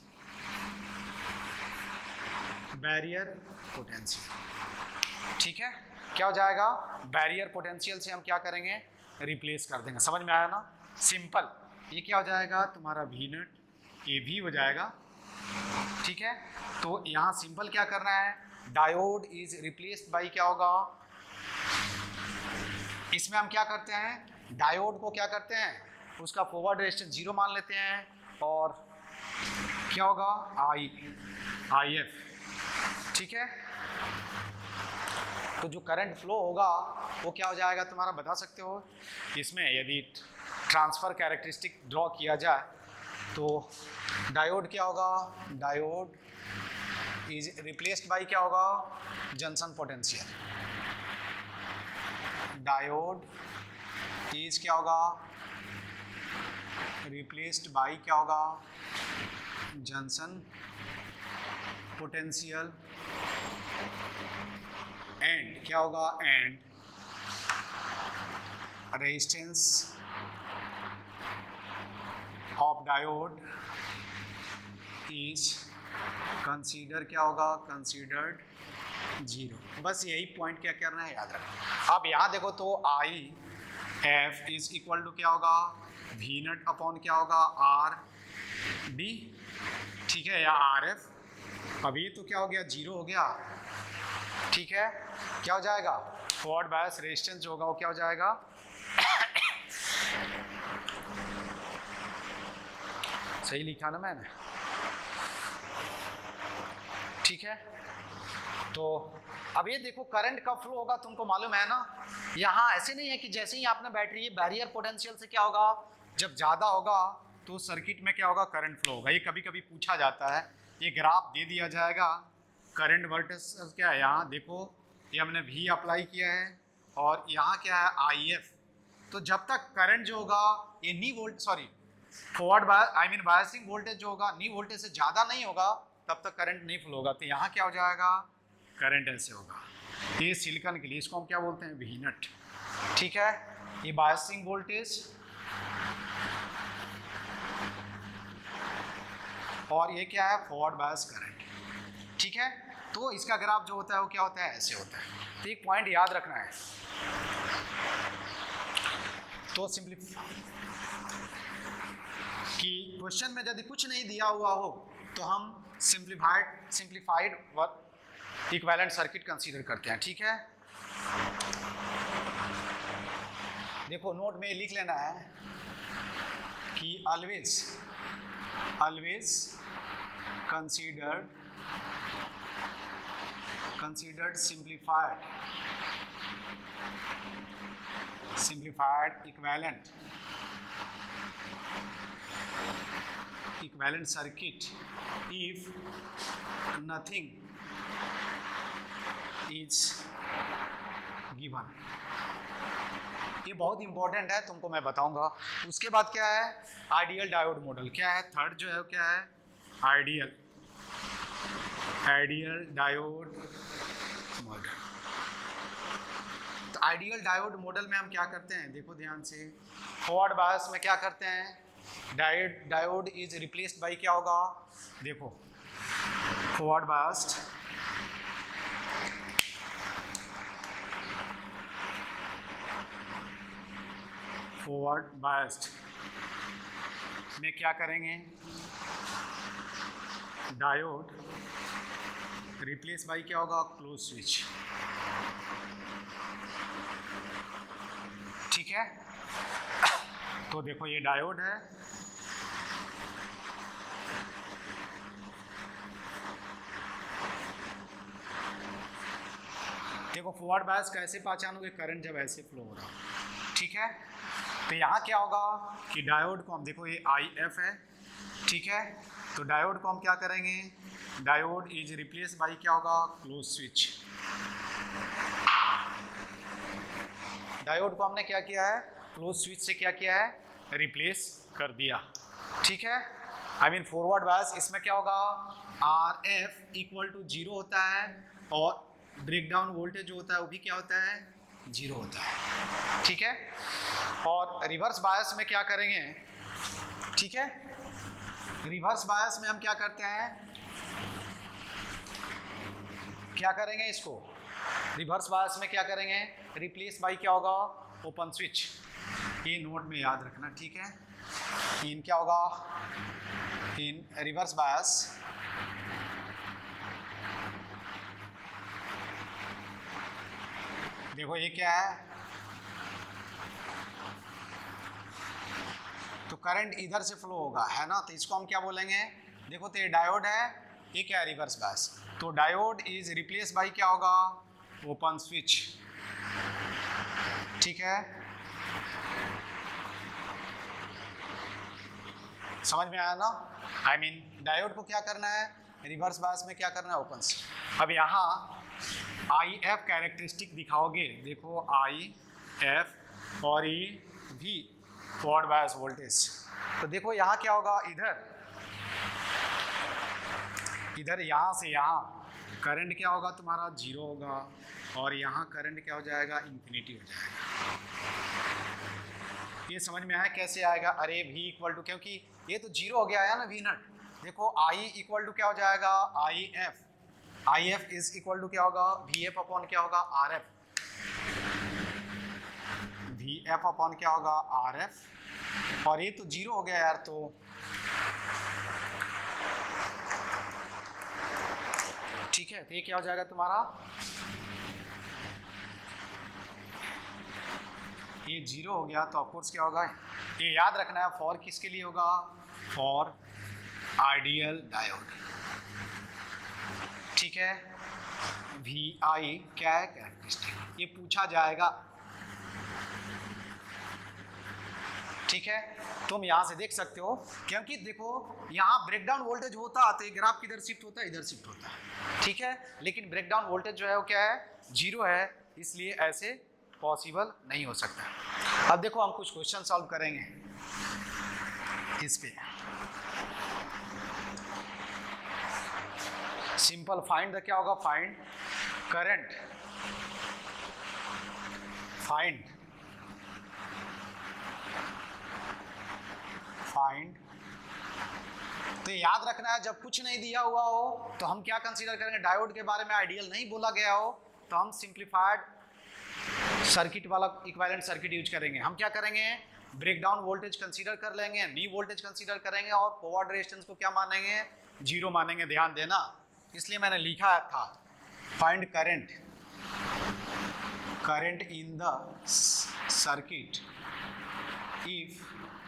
बैरियर पोटेंशियल। ठीक है, क्या हो जाएगा, बैरियर पोटेंशियल से हम क्या करेंगे, रिप्लेस कर देंगे। समझ में आया ना, सिंपल। ये क्या हो जाएगा तुम्हारा वी नट, ये भी हो जाएगा। ठीक है, तो यहाँ सिंपल क्या करना है, डायोड इज रिप्लेस्ड बाय क्या होगा, इसमें हम क्या करते हैं, डायोड को क्या करते हैं, उसका फॉरवर्ड रेजिस्टेंस जीरो मान लेते हैं, और क्या होगा, आई आई एफ। ठीक है, तो जो करंट फ्लो होगा वो क्या हो जाएगा तुम्हारा, बता सकते हो। इसमें यदि ट्रांसफ़र कैरेक्टरिस्टिक ड्रॉ किया जाए तो डायोड क्या होगा, डायोड इज रिप्लेस्ड बाय क्या होगा, जंक्शन पोटेंशियल। डायोड इज क्या होगा, रिप्लेस्ड बाय क्या होगा, जंक्शन पोटेंशियल एंड क्या होगा, and resistance of diode is consider क्या होगा, कंसीडर्ड जीरो। बस यही पॉइंट क्या करना है, याद रखना। अब यहाँ देखो तो I F is equal to क्या होगा, वी नट अपॉन क्या होगा, आर डी, ठीक है, या आर एफ। अब ये तो क्या हो गया, जीरो हो गया, ठीक है। क्या हो जाएगा, फॉरवर्ड बायस रेजिस्टेंस जो होगा वो क्या हो जाएगा, सही लिखा ना मैंने, ठीक है। तो अब ये देखो करंट कब फ्लो होगा तुमको मालूम है ना, यहाँ ऐसे नहीं है कि जैसे ही आपने बैटरी बैरियर पोटेंशियल से क्या होगा, जब ज़्यादा होगा तो सर्किट में क्या होगा, करंट फ्लो होगा। ये कभी कभी पूछा जाता है, ये ग्राफ दे दिया जाएगा, करंट वर्सेस क्या है, यहाँ देखो ये हमने वी अप्लाई किया है और यहाँ क्या है, आई एफ। तो जब तक करंट जो होगा ये knee volt sorry forward bias I mean biasing voltage जो होगा नी वोल्टेज से ज़्यादा नहीं होगा तब तक करंट नहीं फ्लो होगा। तो यहाँ क्या हो जाएगा, करंट ऐसे होगा। ये सिलिकॉन के लिए इसको हम क्या बोलते हैं, वी नट, ठीक है। ये बायसिंग वोल्टेज और ये क्या है, फॉरवर्ड बायस करंट, ठीक है। तो इसका ग्राफ जो होता है वो क्या होता है, ऐसे होता है। तो एक पॉइंट याद रखना है, तो सिंपली कि क्वेश्चन में यदि कुछ नहीं दिया हुआ हो तो हम simplified simplified equivalent circuit consider करते हैं, ठीक है। देखो नोट में लिख लेना है कि always always consider considered simplified simplified equivalent equivalent circuit if nothing is given। ये बहुत इंपॉर्टेंट है, तुमको मैं बताऊंगा। उसके बाद क्या है, आइडियल डायोड मॉडल क्या है, थर्ड जो है क्या है, आइडियल आइडियल डायोड मॉडल। तो आइडियल डायोड मॉडल में हम क्या करते हैं, देखो ध्यान से, फॉरवर्ड बायस में क्या करते हैं, diode diode is replaced by क्या होगा, देखो फॉरवर्ड बायस्ड फॉरवर्ड बायस्ड में क्या करेंगे, डायोड रिप्लेस बाय क्या होगा, क्लोज स्विच, ठीक है। तो देखो ये डायोड है, देखो फॉरवर्ड बायस कैसे पहचानोगे, करंट जब ऐसे फ्लो हो रहा, ठीक है। तो यहाँ क्या होगा कि डायोड को हम देखो ये आई एफ है, ठीक है। तो डायोड को हम क्या करेंगे, डायोड इज रिप्लेस बाय क्या होगा, क्लोज स्विच। डायोड को हमने क्या किया है, क्लोज स्विच से क्या किया है, रिप्लेस कर दिया, ठीक है। आई मीन फॉरवर्ड बायस इसमें क्या होगा, R F equal to zero होता है और ब्रेकडाउन वोल्टेज जो होता है वो भी क्या होता है, जीरो होता है, ठीक है। और रिवर्स बायस में क्या करेंगे, ठीक है, रिवर्स बायस में हम क्या करते हैं, क्या करेंगे इसको, रिवर्स बायस में क्या करेंगे, रिप्लेस बाय क्या होगा, ओपन स्विच। ये नोट में याद रखना, ठीक है। इन क्या होगा, इन रिवर्स बायस देखो ये क्या है, तो करंट इधर से फ्लो होगा, है ना। तो इसको हम क्या बोलेंगे, देखो तो ये डायोड है, ये क्या है, रिवर्स बायस। तो डायोड इज रिप्लेस बाय क्या होगा, ओपन स्विच, ठीक है। समझ में आया ना, आई मीन डायोड को क्या करना है, रिवर्स बायस में क्या करना है, ओपन स्विच। अब यहाँ आई एफ कैरेक्टरिस्टिक दिखाओगे, देखो आई एफ और ई भी फॉरवर्ड बायस वोल्टेज। तो देखो यहाँ क्या होगा, इधर इधर यहाँ से यहाँ करंट क्या होगा तुम्हारा, जीरो होगा, और यहाँ करंट क्या हो जाएगा, इंफिनिटी हो जाएगा। ये समझ में आया कैसे आएगा, अरे V इक्वल टू, क्योंकि ये तो जीरो हो गया है ना V नट। देखो I इक्वल टू क्या हो जाएगा, I F, I F is equal to क्या होगा, वी एफ अपॉन क्या होगा, R F, V F upon क्या होगा, आर एफ, और ये तो जीरो हो गया यार, तो ठीक है, तो ये क्या हो जाएगा तुम्हारा, ये जीरो हो गया, तो ऑफकोर्स क्या होगा, ये याद रखना है, फॉर किसके लिए होगा, फॉर आइडियल डायोड। ठीक है, वी आई क्या है, कैरेक्टरिस्टिक, ये पूछा जाएगा। ठीक है, तुम यहाँ से देख सकते हो, क्योंकि देखो यहाँ ब्रेकडाउन वोल्टेज होता तो ग्राफ किधर शिफ्ट होता है, इधर शिफ्ट होता है। ठीक है, लेकिन ब्रेकडाउन वोल्टेज जो है वो क्या है, जीरो है, इसलिए ऐसे पॉसिबल नहीं हो सकता। अब देखो हम कुछ क्वेश्चन सॉल्व करेंगे इस पे। सिंपल, फाइंड द क्या होगा, फाइंड करंट, फाइंड फाइंड तो याद रखना है, जब कुछ नहीं दिया हुआ हो तो हम क्या कंसीडर करेंगे, डायोड के बारे में आइडियल नहीं बोला गया हो तो हम सिंप्लीफाइड सर्किट वाला इक्विवेलेंट सर्किट यूज करेंगे। हम क्या करेंगे, ब्रेकडाउन वोल्टेज कंसीडर कर लेंगे, नी वोल्टेज कंसीडर करेंगे, और फॉरवर्ड रेजिस्टेंस को क्या मानेंगे, जीरो मानेंगे। ध्यान देना, इसलिए मैंने लिखा था find current, current in the circuit if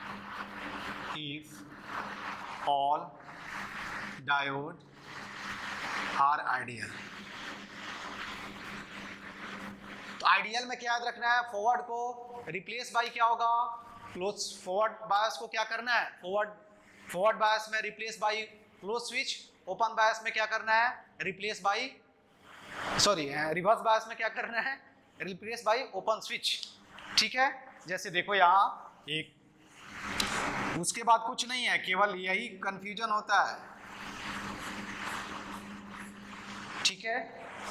if all diode are ideal। तो आइडियल में क्या याद रखना है, फॉरवर्ड को रिप्लेस बाय क्या होगा, क्लोज, फॉरवर्ड बायस को क्या करना है, फॉरवर्ड फॉरवर्ड बायस में replace by close switch, open bias में क्या करना है, replace by, sorry reverse bias में क्या करना है, रिप्लेस बाय ओपन स्विच। ठीक है, जैसे देखो यहाँ एक, उसके बाद कुछ नहीं है, केवल यही कंफ्यूजन होता है। ठीक है,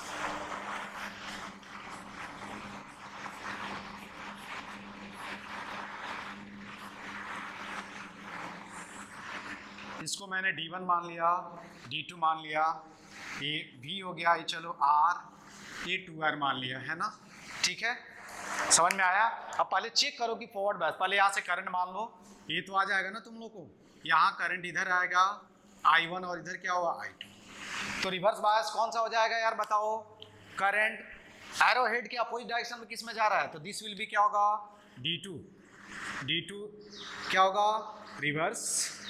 इसको मैंने डी वन मान लिया, डी टू मान लिया, ये V हो गया, ये चलो R, ये टू आर मान लिया है ना। ठीक है, समझ में आया। अब पहले चेक करो कि फॉरवर्ड बायस, पहले यहाँ से करंट मान लो, ये तो आ जाएगा ना तुम लोग को, यहाँ करंट इधर आएगा आई वन और इधर क्या होगा आई टू, तो रिवर्स बायस कौन सा हो जाएगा यार बताओ, करंट एरो हेड के अपोजिट डायरेक्शन में किस में जा रहा है, तो दिस विल बी क्या होगा, डी टू, डी टू क्या होगा, रिवर्स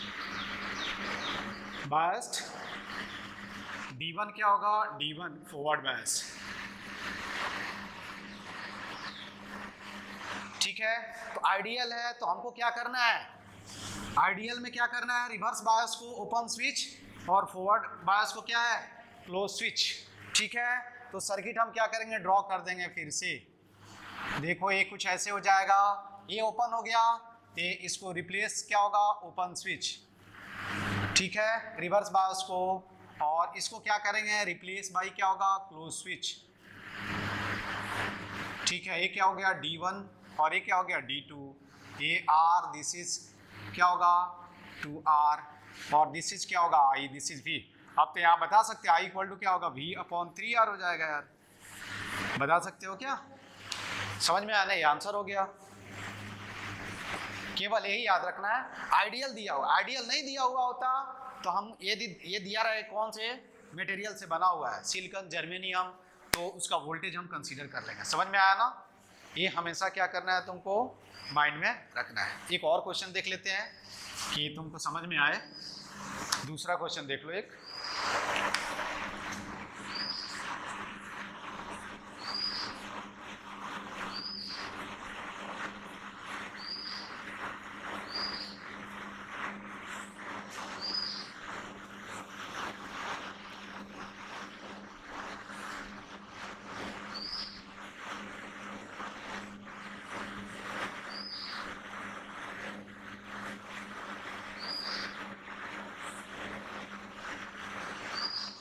बायस्ड, डी वन क्या होगा, डी वन फॉरवर्ड बायस। ठीक है, तो आइडियल है तो हमको क्या करना है, आइडियल में क्या करना है, रिवर्स बायस को ओपन स्विच और फॉरवर्ड बायस को क्या है, क्लोज स्विच। ठीक है, तो सर्किट हम क्या करेंगे, ड्रॉ कर देंगे फिर से। देखो ये कुछ ऐसे हो जाएगा, ये ओपन हो गया, ये इसको रिप्लेस क्या होगा, ओपन स्विच। ठीक है, रिवर्स बायस को, और इसको क्या करेंगे, रिप्लेस बाय क्या होगा, क्लोज स्विच। ठीक है, ये क्या हो गया, डी वन, और ये क्या हो गया, डी टू, ये R, दिस इज क्या होगा, टू आर, और दिस इज क्या होगा, I, दिस इज V। अब तो यहाँ बता सकते हैं I इक्वल टू क्या होगा, V अपॉन थ्री आर हो जाएगा यार, बता सकते हो क्या, समझ में आना, ये आंसर हो गया। केवल यही याद रखना है, आइडियल दिया हुआ, आइडियल नहीं दिया हुआ होता तो हम ये ये दिया रहे कौन से मटेरियल से बना हुआ है, सिलिकॉन, जर्मेनियम, तो उसका वोल्टेज हम कंसीडर कर लेंगे। समझ में आया ना, ये हमेशा क्या करना है, तुमको माइंड में रखना है। एक और क्वेश्चन देख लेते हैं कि तुमको समझ में आए, दूसरा क्वेश्चन देख लो एक,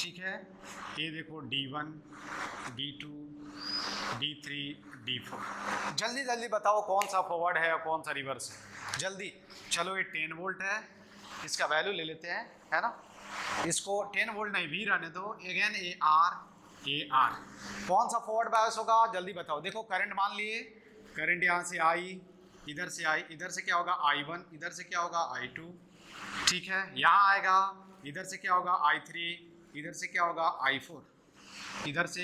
ठीक है, ये देखो D one, D two, D three, D four. जल्दी जल्दी बताओ कौन सा फॉरवर्ड है और कौन सा रिवर्स है, जल्दी। चलो ये टेन वोल्ट है, इसका वैल्यू ले लेते हैं, है ना। इसको टेन वोल्ट नहीं भी रहने दो। Again A R, A R. कौन सा फॉरवर्ड बायस होगा, जल्दी बताओ। देखो करंट मान लिए, करंट यहाँ से आई, इधर से आई, इधर से क्या होगा आई वन, इधर से क्या होगा आई टू, ठीक है। यहाँ आएगा, इधर से क्या होगा आई थ्री, इधर से क्या होगा आई फोर, इधर से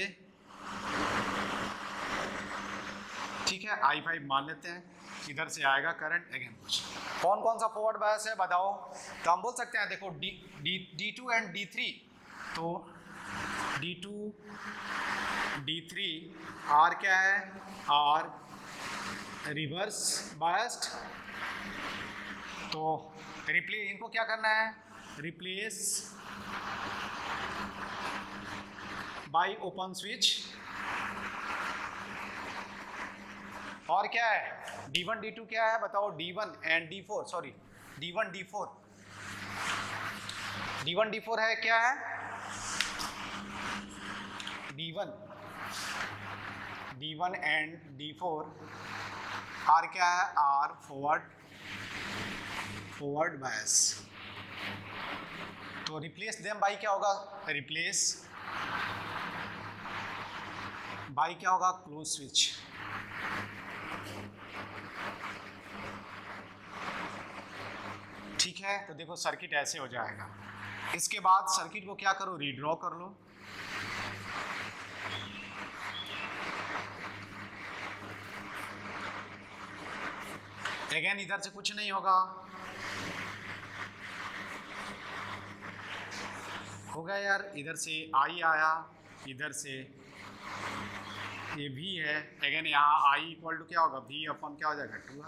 ठीक है आई फाइव मान लेते हैं, इधर से आएगा करंट। अगेन कुछ कौन कौन सा फॉरवर्ड बायस है बताओ। तो हम बोल सकते हैं देखो D D D two and D three, तो D two D three are क्या है, आर रिवर्स बायस्ड। तो रिप्लेस, इनको क्या करना है, रिप्लेस बाय ओपन स्विच। और क्या है डी वन डी टू क्या है बताओ, D one and D four, sorry D one D four, D one D four है क्या है, D one D one and D four are क्या है, आर फॉरवर्ड फॉरवर्ड बायस। तो रिप्लेस देम बाई क्या होगा, रिप्लेस बाई क्या होगा, क्लोज स्विच। ठीक है, तो देखो सर्किट ऐसे हो जाएगा। इसके बाद सर्किट को क्या करो, रीड्रॉ कर लो। अगेन इधर से कुछ नहीं होगा, हो गया यार। इधर से आई आया, इधर से ये भी है। अगेन यहाँ आई इक्वल टू क्या होगा, भी अपन क्या हो जाएगा, टू।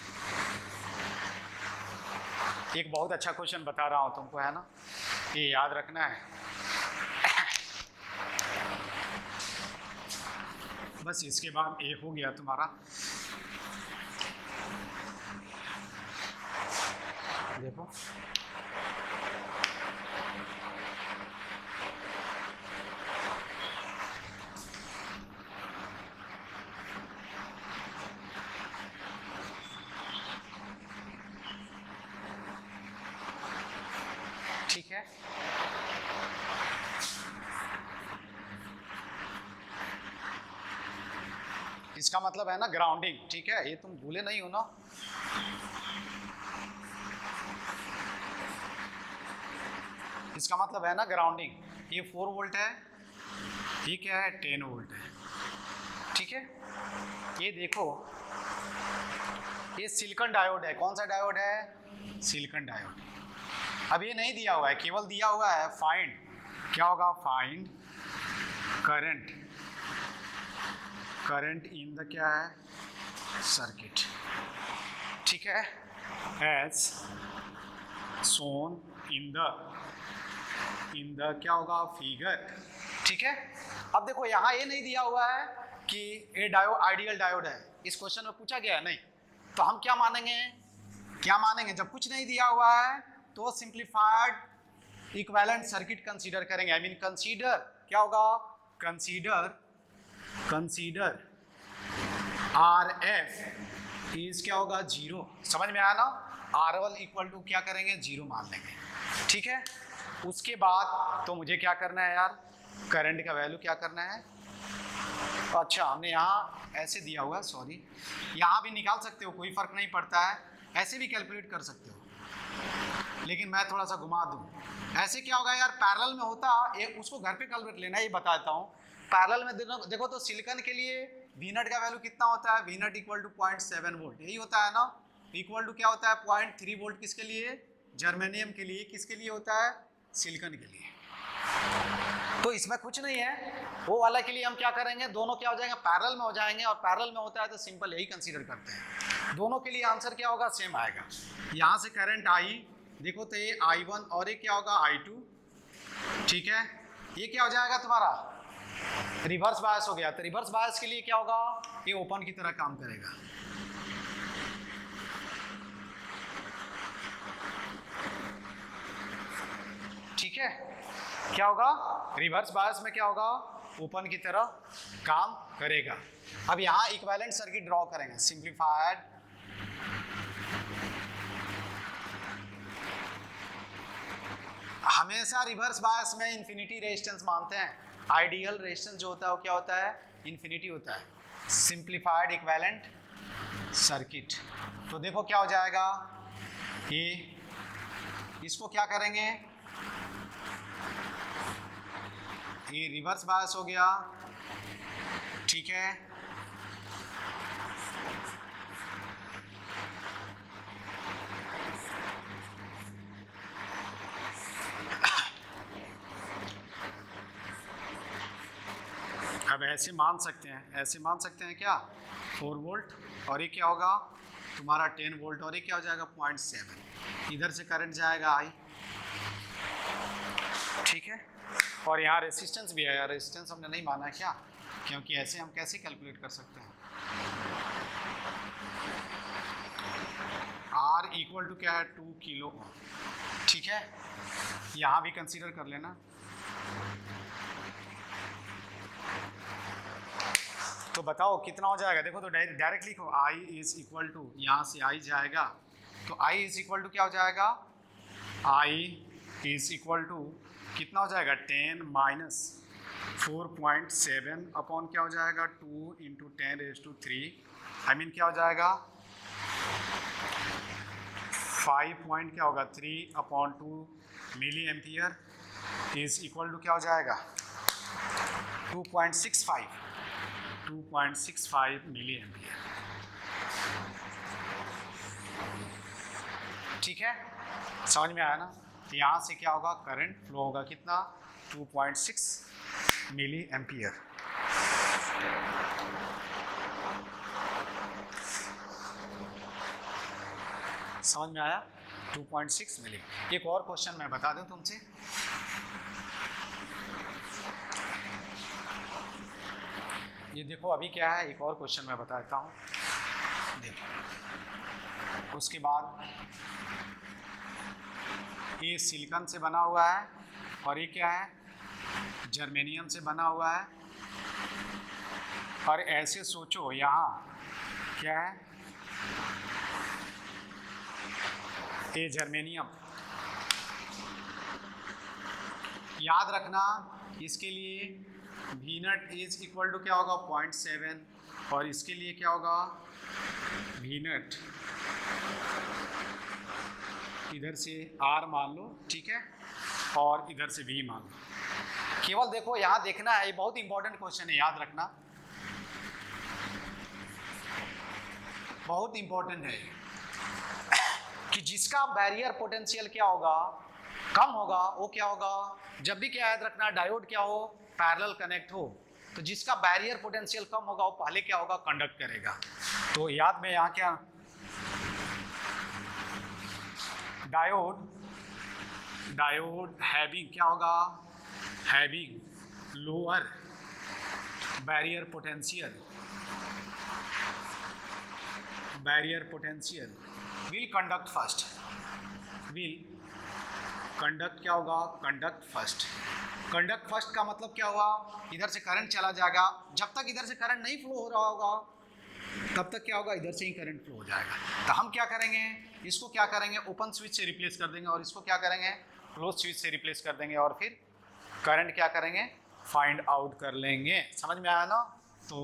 एक बहुत अच्छा क्वेश्चन बता रहा हूँ तुमको, है ना, ये याद रखना है। बस इसके बाद ये हो गया तुम्हारा। देखो ठीक है, इसका मतलब है ना ग्राउंडिंग। ठीक है, ये तुम भूले नहीं हो ना। इसका मतलब है ना ग्राउंडिंग। ये फोर वोल्ट है, ये क्या है, टेन वोल्ट है। ठीक है, ये देखो ये सिलिकॉन डायोड है। कौन सा डायोड है, सिलिकॉन डायोड। अब ये नहीं दिया हुआ है, केवल दिया हुआ है फाइंड, क्या होगा, find current, current in the क्या है, सर्किट। ठीक है, as shown in the in the क्या होगा, फिगर। ठीक है, अब देखो यहाँ ये नहीं दिया हुआ है कि ये डायोड आइडियल डायोड है। इस क्वेश्चन में पूछा गया है नहीं, तो हम क्या मानेंगे, क्या मानेंगे, जब कुछ नहीं दिया हुआ है तो सिंप्लीफाइड इक्विवेलेंट सर्किट कंसीडर करेंगे। आई मीन कंसीडर क्या होगा, consider consider R F is क्या होगा, जीरो। समझ में आया ना, आर वन इक्वल टू क्या करेंगे, जीरो मान लेंगे। ठीक है, उसके बाद तो मुझे क्या करना है यार, करंट का वैल्यू क्या करना है। अच्छा, हमने यहाँ ऐसे दिया हुआ है, सॉरी, यहाँ भी निकाल सकते हो, कोई फर्क नहीं पड़ता है, ऐसे भी कैलकुलेट कर सकते हो, लेकिन मैं थोड़ा सा घुमा दूँ। ऐसे क्या होगा यार, पैरेलल में होता ये, उसको घर पे कैलकुलेट लेना, ये बता देता हूँ। पैरेलल में देखो, देखो तो सिलिकॉन के लिए वी नट का वैल्यू कितना होता है, V naught equal to point seven volt, यही होता है ना। इक्वल टू क्या होता है, पॉइंट थ्री वोल्ट किसके लिए, जर्मेनियम के लिए। किसके लिए होता है, सिलिकॉन के लिए। तो इसमें कुछ नहीं है, वो वाला के लिए हम क्या करेंगे, दोनों क्या हो जाएंगे, पैरेलल में हो जाएंगे। और पैरेलल में होता है तो सिंपल यही कंसीडर करते हैं। दोनों के लिए आंसर क्या होगा, सेम आएगा। यहाँ से करंट आई, देखो तो ये आई वन और ये क्या होगा, आई टू। ठीक है, ये क्या हो जाएगा तुम्हारा, रिवर्स बायस हो गया। तो रिवर्स बायस के लिए क्या होगा, ये ओपन की तरह काम करेगा। ठीक है, क्या होगा, रिवर्स बायस में क्या होगा, ओपन की तरह काम करेगा। अब यहाँ इक्विवेलेंट सर्किट ड्रॉ करेंगे, सिंप्लीफाइड हमेशा रिवर्स बायस में इंफिनिटी रेजिस्टेंस मानते हैं, आइडियल रेजिस्टेंस जो होता है वो क्या होता है, इंफिनिटी होता है। सिंप्लीफाइड इक्विवेलेंट सर्किट, तो देखो क्या हो जाएगा, ये इसको क्या करेंगे, ये रिवर्स बायस हो गया, ठीक है। अब ऐसे मान सकते हैं, ऐसे मान सकते हैं क्या, फोर वोल्ट और ये क्या होगा तुम्हारा टेन वोल्ट और ये क्या हो जाएगा पॉइंट सेवन, इधर से करंट जाएगा आई, ठीक है। और यहाँ रेसिस्टेंस भी है, रेसिस्टेंस हमने नहीं माना क्या, क्योंकि ऐसे हम कैसे कैलकुलेट कर सकते हैं, R इक्वल टू क्या है, टू किलो ओम, ठीक है। यहाँ भी कंसीडर कर लेना। तो बताओ कितना हो जाएगा, देखो तो डायरेक्ट लिखो, I इज इक्वल टू, यहाँ से I जाएगा तो I इज इक्वल टू क्या हो जाएगा, I इज इक्वल टू कितना हो जाएगा, ten minus four point seven upon क्या हो जाएगा, two into ten raise to three, I mean क्या हो जाएगा, फाइव पॉइंट क्या होगा, three upon two milli ampere is equal to क्या हो जाएगा, two point six five, two point six five milli ampere, ठीक है। समझ में आया ना, तो यहाँ से क्या होगा, करंट फ्लो होगा कितना, two point six milli ampere. समझ में आया, टू पॉइंट सिक्स मिली। एक और क्वेश्चन मैं बता दूं तुमसे, ये देखो अभी क्या है, एक और क्वेश्चन मैं बताता हूँ, देखो उसके बाद ये सिलिकॉन से बना हुआ है और ये क्या है, जर्मेनियम से बना हुआ है, और ऐसे सोचो यहाँ क्या है, ये जर्मेनियम, याद रखना इसके लिए V naught is equal to क्या होगा, पॉइंट सेवन, और इसके लिए क्या होगा, वी नट इधर से R मान लो, ठीक है, और इधर से V मान लो। केवल देखो यहाँ देखना है, ये बहुत इंपॉर्टेंट क्वेश्चन है, याद रखना, बहुत इंपॉर्टेंट है कि जिसका बैरियर पोटेंशियल क्या होगा, कम होगा, वो क्या होगा, जब भी क्या याद रखना, डायोड क्या हो, पैरेलल कनेक्ट हो, तो जिसका बैरियर पोटेंशियल कम होगा वो पहले क्या होगा, कंडक्ट करेगा। तो याद में यहाँ क्या, डायोड, डायोड हैविंग क्या होगा, having lower barrier potential, barrier potential will conduct first, will conduct क्या होगा, कंडक्ट फर्स्ट। कंडक्ट फर्स्ट का मतलब क्या हुआ, इधर से करंट चला जाएगा, जब तक इधर से करंट नहीं फ्लो हो रहा होगा तब तक क्या होगा, इधर से ही करंट फ्लो हो जाएगा। तो हम क्या करेंगे, इसको क्या करेंगे, ओपन स्विच से रिप्लेस कर देंगे, और इसको क्या करेंगे, क्लोज स्विच से रिप्लेस कर देंगे, और फिर करंट क्या करेंगे, फाइंड आउट कर लेंगे। समझ में आया ना। तो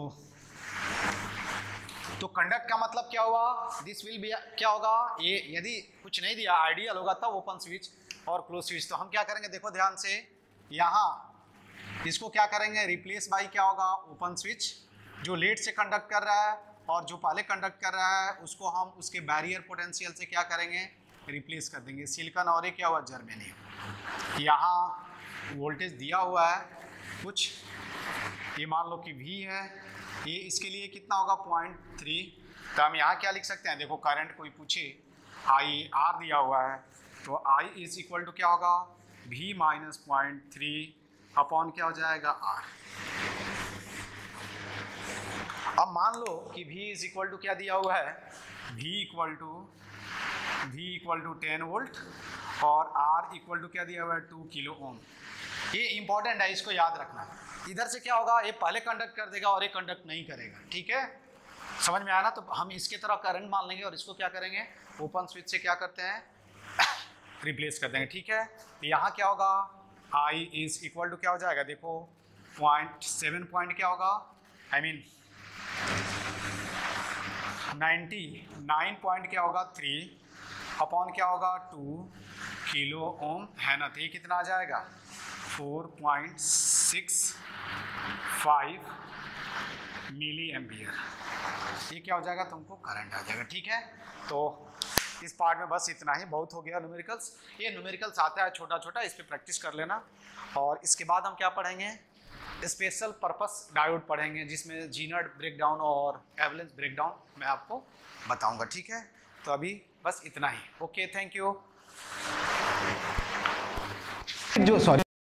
तो कंडक्ट का मतलब क्या हुआ, दिस विल बी क्या होगा, ये यदि कुछ नहीं दिया आइडियल होगा तब ओपन स्विच और क्लोज स्विच। तो हम क्या करेंगे, देखो ध्यान से, यहाँ इसको क्या करेंगे, रिप्लेस बाय क्या होगा, ओपन स्विच जो लेट से कंडक्ट कर रहा है, और जो पहले कंडक्ट कर रहा है उसको हम उसके बैरियर पोटेंशियल से क्या करेंगे, रिप्लेस कर देंगे। सिलिकॉन और ये क्या हुआ, जर्मेनियम। यहाँ वोल्टेज दिया हुआ है कुछ, ये मान लो कि V है, ये इसके लिए कितना होगा, पॉइंट थ्री। तो हम यहाँ क्या लिख सकते हैं, देखो करंट कोई पूछे, आई आर दिया हुआ है, तो I इज इक्वल टू क्या होगा, V minus point three upon क्या हो जाएगा, R। अब मान लो कि V इज इक्वल टू क्या दिया हुआ है, V equal to V equal to ten volt और R इक्वल टू क्या दिया हुआ है, टू किलो ओम। ये इंपॉर्टेंट है, इसको याद रखना। इधर से क्या होगा, ये पहले कंडक्ट कर देगा और ये कंडक्ट नहीं करेगा, ठीक है, समझ में आया ना। तो हम इसके तरह करंट मान लेंगे और इसको क्या करेंगे, ओपन स्विच से क्या करते हैं, रिप्लेस कर देंगे, ठीक है। यहाँ क्या होगा, आई इज इक्वल टू क्या हो जाएगा, देखो पॉइंट सेवन पॉइंट क्या होगा, I mean ninety nine point क्या होगा, थ्री अपॉन क्या होगा, टू किलो ओम है ना। तो ये कितना आ जाएगा, four point six five milli ampere. ये क्या हो जाएगा, तुमको करंट आ जाएगा, ठीक है। तो इस पार्ट में बस इतना ही, बहुत हो गया न्यूमेरिकल्स। ये न्यूमेरिकल्स आता है छोटा छोटा, इस पर प्रैक्टिस कर लेना। और इसके बाद हम क्या पढ़ेंगे, स्पेशल पर्पस डायोड पढ़ेंगे, जिसमें जीनर ब्रेकडाउन और एवलेंस ब्रेकडाउन मैं आपको बताऊंगा, ठीक है। तो अभी बस इतना ही, ओके, थैंक यू। जो सॉरी